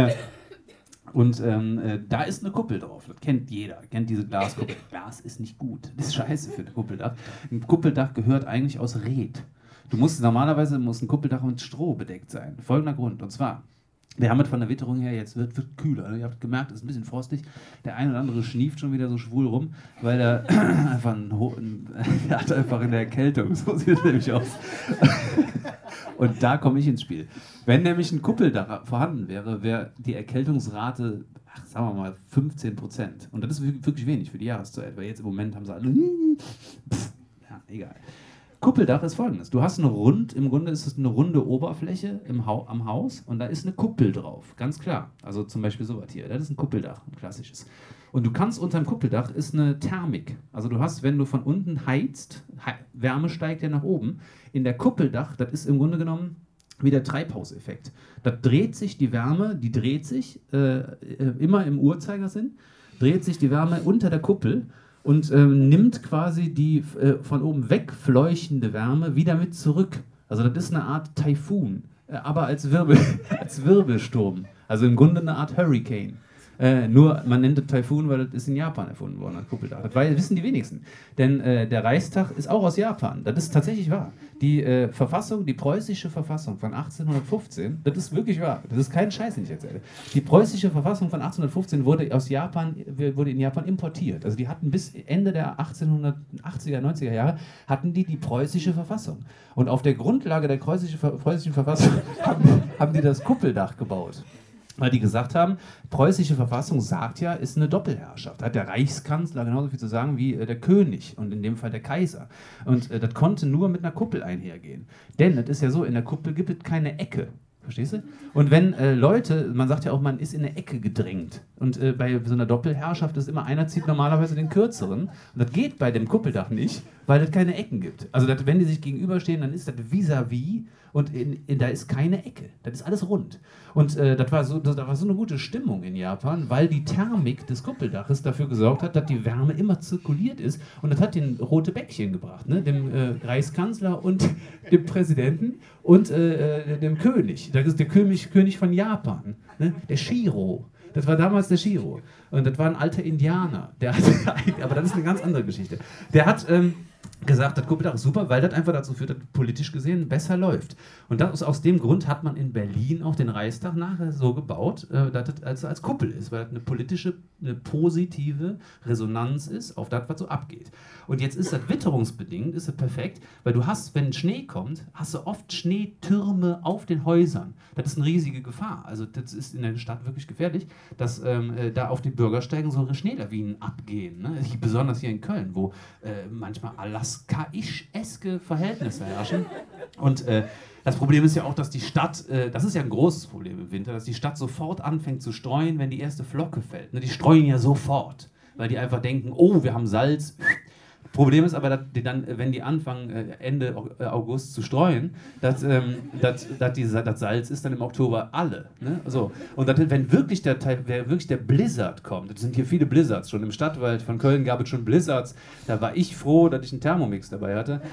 Da ist eine Kuppel drauf, das kennt jeder, kennt diese Glaskuppel. Glas ist nicht gut, das ist scheiße für ein Kuppeldach. Ein Kuppeldach gehört eigentlich aus Red. Normalerweise muss ein Kuppeldach mit Stroh bedeckt sein. Folgender Grund, und zwar, wir haben es von der Witterung her, jetzt wird kühler. Ihr habt gemerkt, es ist ein bisschen frostig. Der eine oder andere schnieft schon wieder so schwul rum, weil er einfach er hat einfach in der Erkältung. So sieht es nämlich aus. Und da komme ich ins Spiel. Wenn nämlich ein Kuppeldach vorhanden wäre, wäre die Erkältungsrate, sagen wir mal, 15%. Und das ist wirklich wenig für die Jahreszeit, weil jetzt im Moment haben sie alle. Ja, egal. Kuppeldach ist folgendes. Du hast im Grunde ist es eine runde Oberfläche am Haus und da ist eine Kuppel drauf, ganz klar. Also zum Beispiel sowas hier, das ist ein Kuppeldach, ein klassisches. Und du kannst unter dem Kuppeldach ist eine Thermik. Also du hast, wenn du von unten heizt, Wärme steigt ja nach oben. In der Kuppeldach, das ist im Grunde genommen wie der Treibhauseffekt. Da dreht sich die Wärme, die dreht sich immer im Uhrzeigersinn, dreht sich die Wärme unter der Kuppel und nimmt quasi die von oben wegfleuchtende Wärme wieder mit zurück. Also das ist eine Art Taifun, aber als Wirbelsturm. Also im Grunde eine Art Hurricane. Nur, man nennt es Taifun, weil das ist in Japan erfunden worden, das Kuppeldach. Das wissen die wenigsten. Denn der Reichstag ist auch aus Japan. Das ist tatsächlich wahr. Die Verfassung, die preußische Verfassung von 1815, das ist wirklich wahr. Das ist kein Scheiß, den ich erzähle. Die preußische Verfassung von 1815 wurde in Japan importiert. Also die hatten bis Ende der 1880er, 90er Jahre, hatten die preußische Verfassung. Und auf der Grundlage der preußischen Verfassung haben die das Kuppeldach gebaut. Weil die gesagt haben, preußische Verfassung sagt ja, ist eine Doppelherrschaft. Da hat der Reichskanzler genauso viel zu sagen wie der König und in dem Fall der Kaiser. Und das konnte nur mit einer Kuppel einhergehen. Denn es ist ja so, in der Kuppel gibt es keine Ecke. Verstehst du? Und wenn Leute, man sagt ja auch, man ist in eine Ecke gedrängt. Und bei so einer Doppelherrschaft ist immer, einer zieht normalerweise den kürzeren. Und das geht bei dem Kuppeldach nicht, weil es keine Ecken gibt. Also wenn die sich gegenüberstehen, dann ist das vis-à-vis und da ist keine Ecke. Das ist alles rund. Und da war so eine gute Stimmung in Japan, weil die Thermik des Kuppeldaches dafür gesorgt hat, dass die Wärme immer zirkuliert ist. Und das hat den rote Bäckchen gebracht, ne? Dem Reichskanzler und dem Präsidenten und dem König. Das ist der König von Japan, ne? Der Shiro. Das war damals der Shiro. Und das war ein alter Indianer. Aber das ist eine ganz andere Geschichte. Der hat gesagt, das Kuppeldach ist super, weil das einfach dazu führt, dass politisch gesehen besser läuft. Und aus dem Grund hat man in Berlin auch den Reichstag nachher so gebaut, dass das als Kuppel ist, weil das eine positive Resonanz ist auf das, was so abgeht. Und jetzt ist das witterungsbedingt, ist das perfekt, weil du hast, wenn Schnee kommt, hast du oft Schneetürme auf den Häusern. Das ist eine riesige Gefahr. Also das ist in der Stadt wirklich gefährlich, dass da auf den Bürgersteigen so Schneelawinen abgehen. Ne? Besonders hier in Köln, wo manchmal alaskaeske Verhältnisse herrschen. Und das Problem ist ja auch, dass die Stadt, das ist ja ein großes Problem im Winter, dass die Stadt sofort anfängt zu streuen, wenn die erste Flocke fällt. Ne? Die streuen ja sofort, weil die einfach denken, oh, wir haben Salz. Problem ist aber, dass die dann, wenn die anfangen, Ende August zu streuen, dass das Salz ist dann im Oktober alle. Ne? So. Und wenn wirklich der Blizzard kommt, das sind hier viele Blizzards, schon im Stadtwald von Köln gab es schon Blizzards, da war ich froh, dass ich einen Thermomix dabei hatte.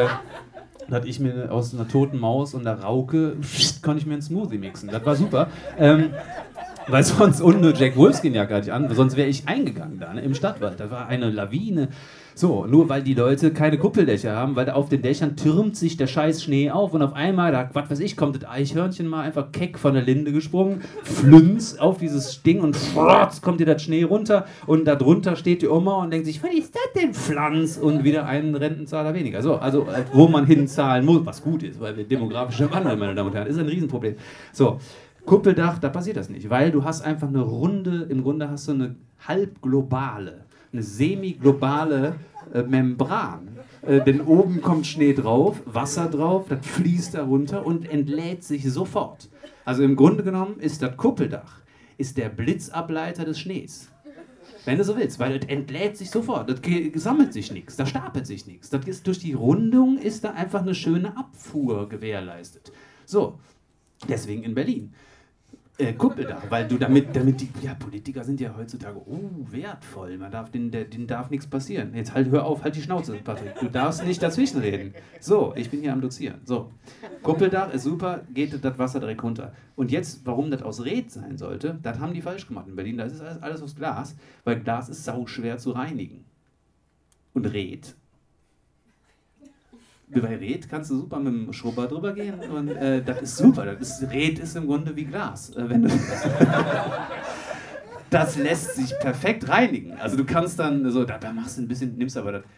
Da hatte ich mir aus einer toten Maus und einer Rauke, konnte ich mir einen Smoothie mixen. Das war super. Weil sonst, und eine Jack Wolfskin-Jacke hatte ich an, sonst wäre ich eingegangen da, ne, im Stadtwald. Da war eine Lawine. So, nur weil die Leute keine Kuppeldächer haben, weil da auf den Dächern türmt sich der scheiß Schnee auf und auf einmal, da, was weiß ich, kommt das Eichhörnchen mal einfach keck von der Linde gesprungen, flünz auf dieses Ding und frotz, kommt dir das Schnee runter und da drunter steht die Oma und denkt sich, was ist das denn, Pflanz? Und wieder einen Rentenzahler weniger. So, also wo man hinzahlen muss, was gut ist, weil wir demografische Wandel, meine Damen und Herren, ist ein Riesenproblem. So, Kuppeldach, da passiert das nicht, weil du hast einfach eine runde, im Grunde hast du eine halbglobale, eine semi-globale Membran. Denn oben kommt Schnee drauf, Wasser drauf, das fließt da runter und entlädt sich sofort. Also im Grunde genommen ist das Kuppeldach ist der Blitzableiter des Schnees. wenn du so willst, weil es entlädt sich sofort, das sammelt sich nichts, da stapelt sich nichts. Das ist, durch die Rundung ist da einfach eine schöne Abfuhr gewährleistet. So, deswegen in Berlin. Kuppeldach, weil du damit die Politiker sind ja heutzutage wertvoll, denen darf nichts passieren. Jetzt hör auf, halt die Schnauze, Patrick, du darfst nicht dazwischenreden. So, ich bin hier am Dozieren. So, Kuppeldach ist super, geht das Wasser direkt runter. Und jetzt, warum das aus Red sein sollte, das haben die falsch gemacht in Berlin, das ist alles aus Glas, weil Glas ist sauschwer zu reinigen. Und Red, bei Red kannst du super mit dem Schrubber drüber gehen und das ist super. Red ist im Grunde wie Glas. Das lässt sich perfekt reinigen. Also du kannst dann so, da machst du ein bisschen, nimmst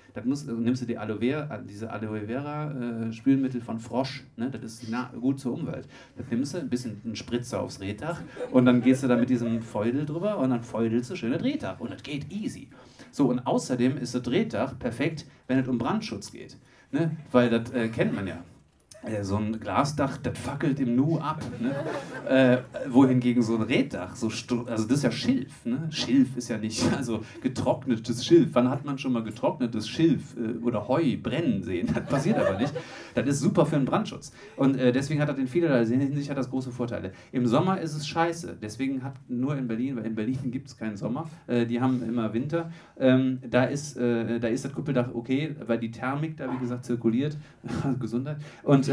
du die diese Aloe Vera Spülmittel von Frosch, ne? Das ist gut zur Umwelt. Das nimmst du ein bisschen einen Spritzer aufs Reddach und dann gehst du da mit diesem Feudel drüber und dann feudelst du schön das Reddach und das geht easy. So, und außerdem ist das Reddach perfekt, wenn es um Brandschutz geht. Ne? Weil das kennt man ja. So ein Glasdach, das fackelt im Nu ab. Ne? Wohingegen so ein Reddach, also das ist ja Schilf. Ne? Schilf ist ja nicht, also getrocknetes Schilf. Wann hat man schon mal getrocknetes Schilf oder Heu brennen sehen? Das passiert aber nicht. Das ist super für den Brandschutz. Und deswegen hat das in vielerlei Hinsicht hat das große Vorteile. Im Sommer ist es scheiße. Deswegen nur in Berlin, weil in Berlin gibt es keinen Sommer. Die haben immer Winter. Da ist das Kuppeldach okay, weil die Thermik da, wie gesagt, zirkuliert. Gesundheit. Und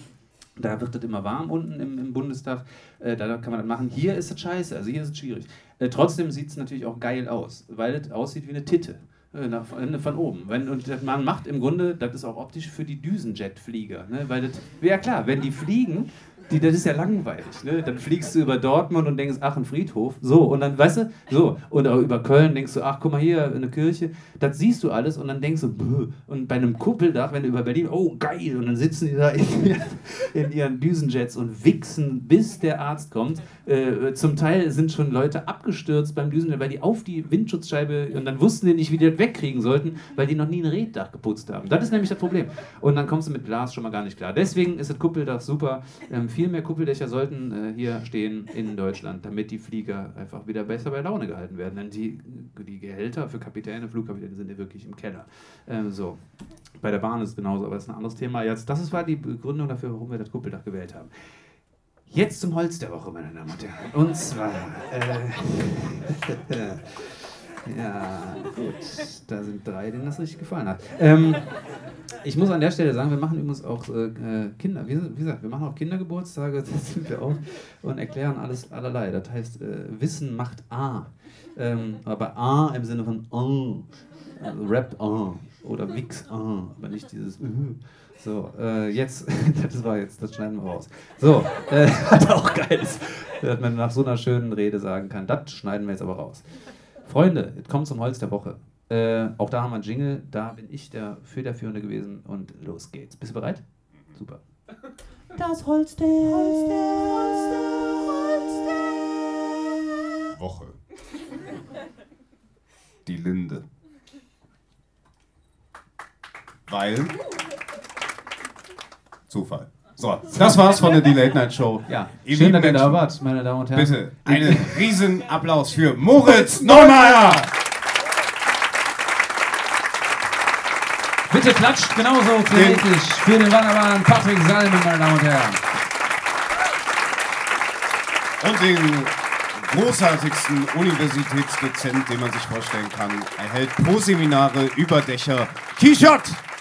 da wird das immer warm unten im Bundestag, da kann man das machen. Hier ist es scheiße, also hier ist es schwierig. Trotzdem sieht es natürlich auch geil aus, weil es aussieht wie eine Titte von oben. Und man macht im Grunde, das ist auch optisch für die Düsenjet-Flieger, ne? Weil das, ja klar, wenn die fliegen, das ist ja langweilig. Ne? Dann fliegst du über Dortmund und denkst, ach, ein Friedhof. So, und dann, weißt du, so. Und auch über Köln denkst du, ach, guck mal hier, eine Kirche. Das siehst du alles und dann denkst du, bäh. Und bei einem Kuppeldach, wenn du über Berlin, oh, geil. Und dann sitzen die da in ihren Düsenjets und wichsen, bis der Arzt kommt. Zum Teil sind schon Leute abgestürzt beim Düsenjet, weil die auf die Windschutzscheibe, und dann wussten die nicht, wie die das wegkriegen sollten, weil die noch nie ein Reddach geputzt haben. Das ist nämlich das Problem. Und dann kommst du mit Glas schon mal gar nicht klar. Deswegen ist das Kuppeldach super. Viel mehr Kuppeldächer sollten hier stehen in Deutschland, damit die Flieger einfach wieder besser bei Laune gehalten werden. Denn die Gehälter für Kapitäne, Flugkapitäne sind ja wirklich im Keller. So. Bei der Bahn ist es genauso, aber das ist ein anderes Thema. Jetzt, war die Begründung dafür, warum wir das Kuppeldach gewählt haben. Jetzt zum Holz der Woche, meine Damen und Herren. Und zwar... ja, gut. Da sind 3, denen das richtig gefallen hat. Ich muss an der Stelle sagen, wir machen übrigens auch Kinder, wie gesagt, wir machen auch Kindergeburtstage, das sind wir auch, und erklären allerlei. Das heißt, Wissen macht A. Aber A im Sinne von also Rap A oder Wix A, aber nicht dieses So, jetzt, das schneiden wir raus. So, was auch geil ist, dass man nach so einer schönen Rede sagen kann, das schneiden wir jetzt aber raus. Freunde, jetzt kommt zum Holz der Woche. Auch da haben wir einen Jingle, da bin ich der Federführende gewesen und los geht's. Bist du bereit? Super. Das Holz der Woche. Die Linde. Weil... Zufall. So, das war's von der Late Night Show. Ja, ihr schön, lieben dass ihr da Menschen, wart, meine Damen und Herren. bitte einen riesen Applaus für Moritz Neumeier! Bitte klatscht genauso friedlich für den wunderbaren Patrick Salmen, meine Damen und Herren. Und den großartigsten Universitätsdozent, den man sich vorstellen kann. Er hält Pro-Seminare über Dächer. Quichotte!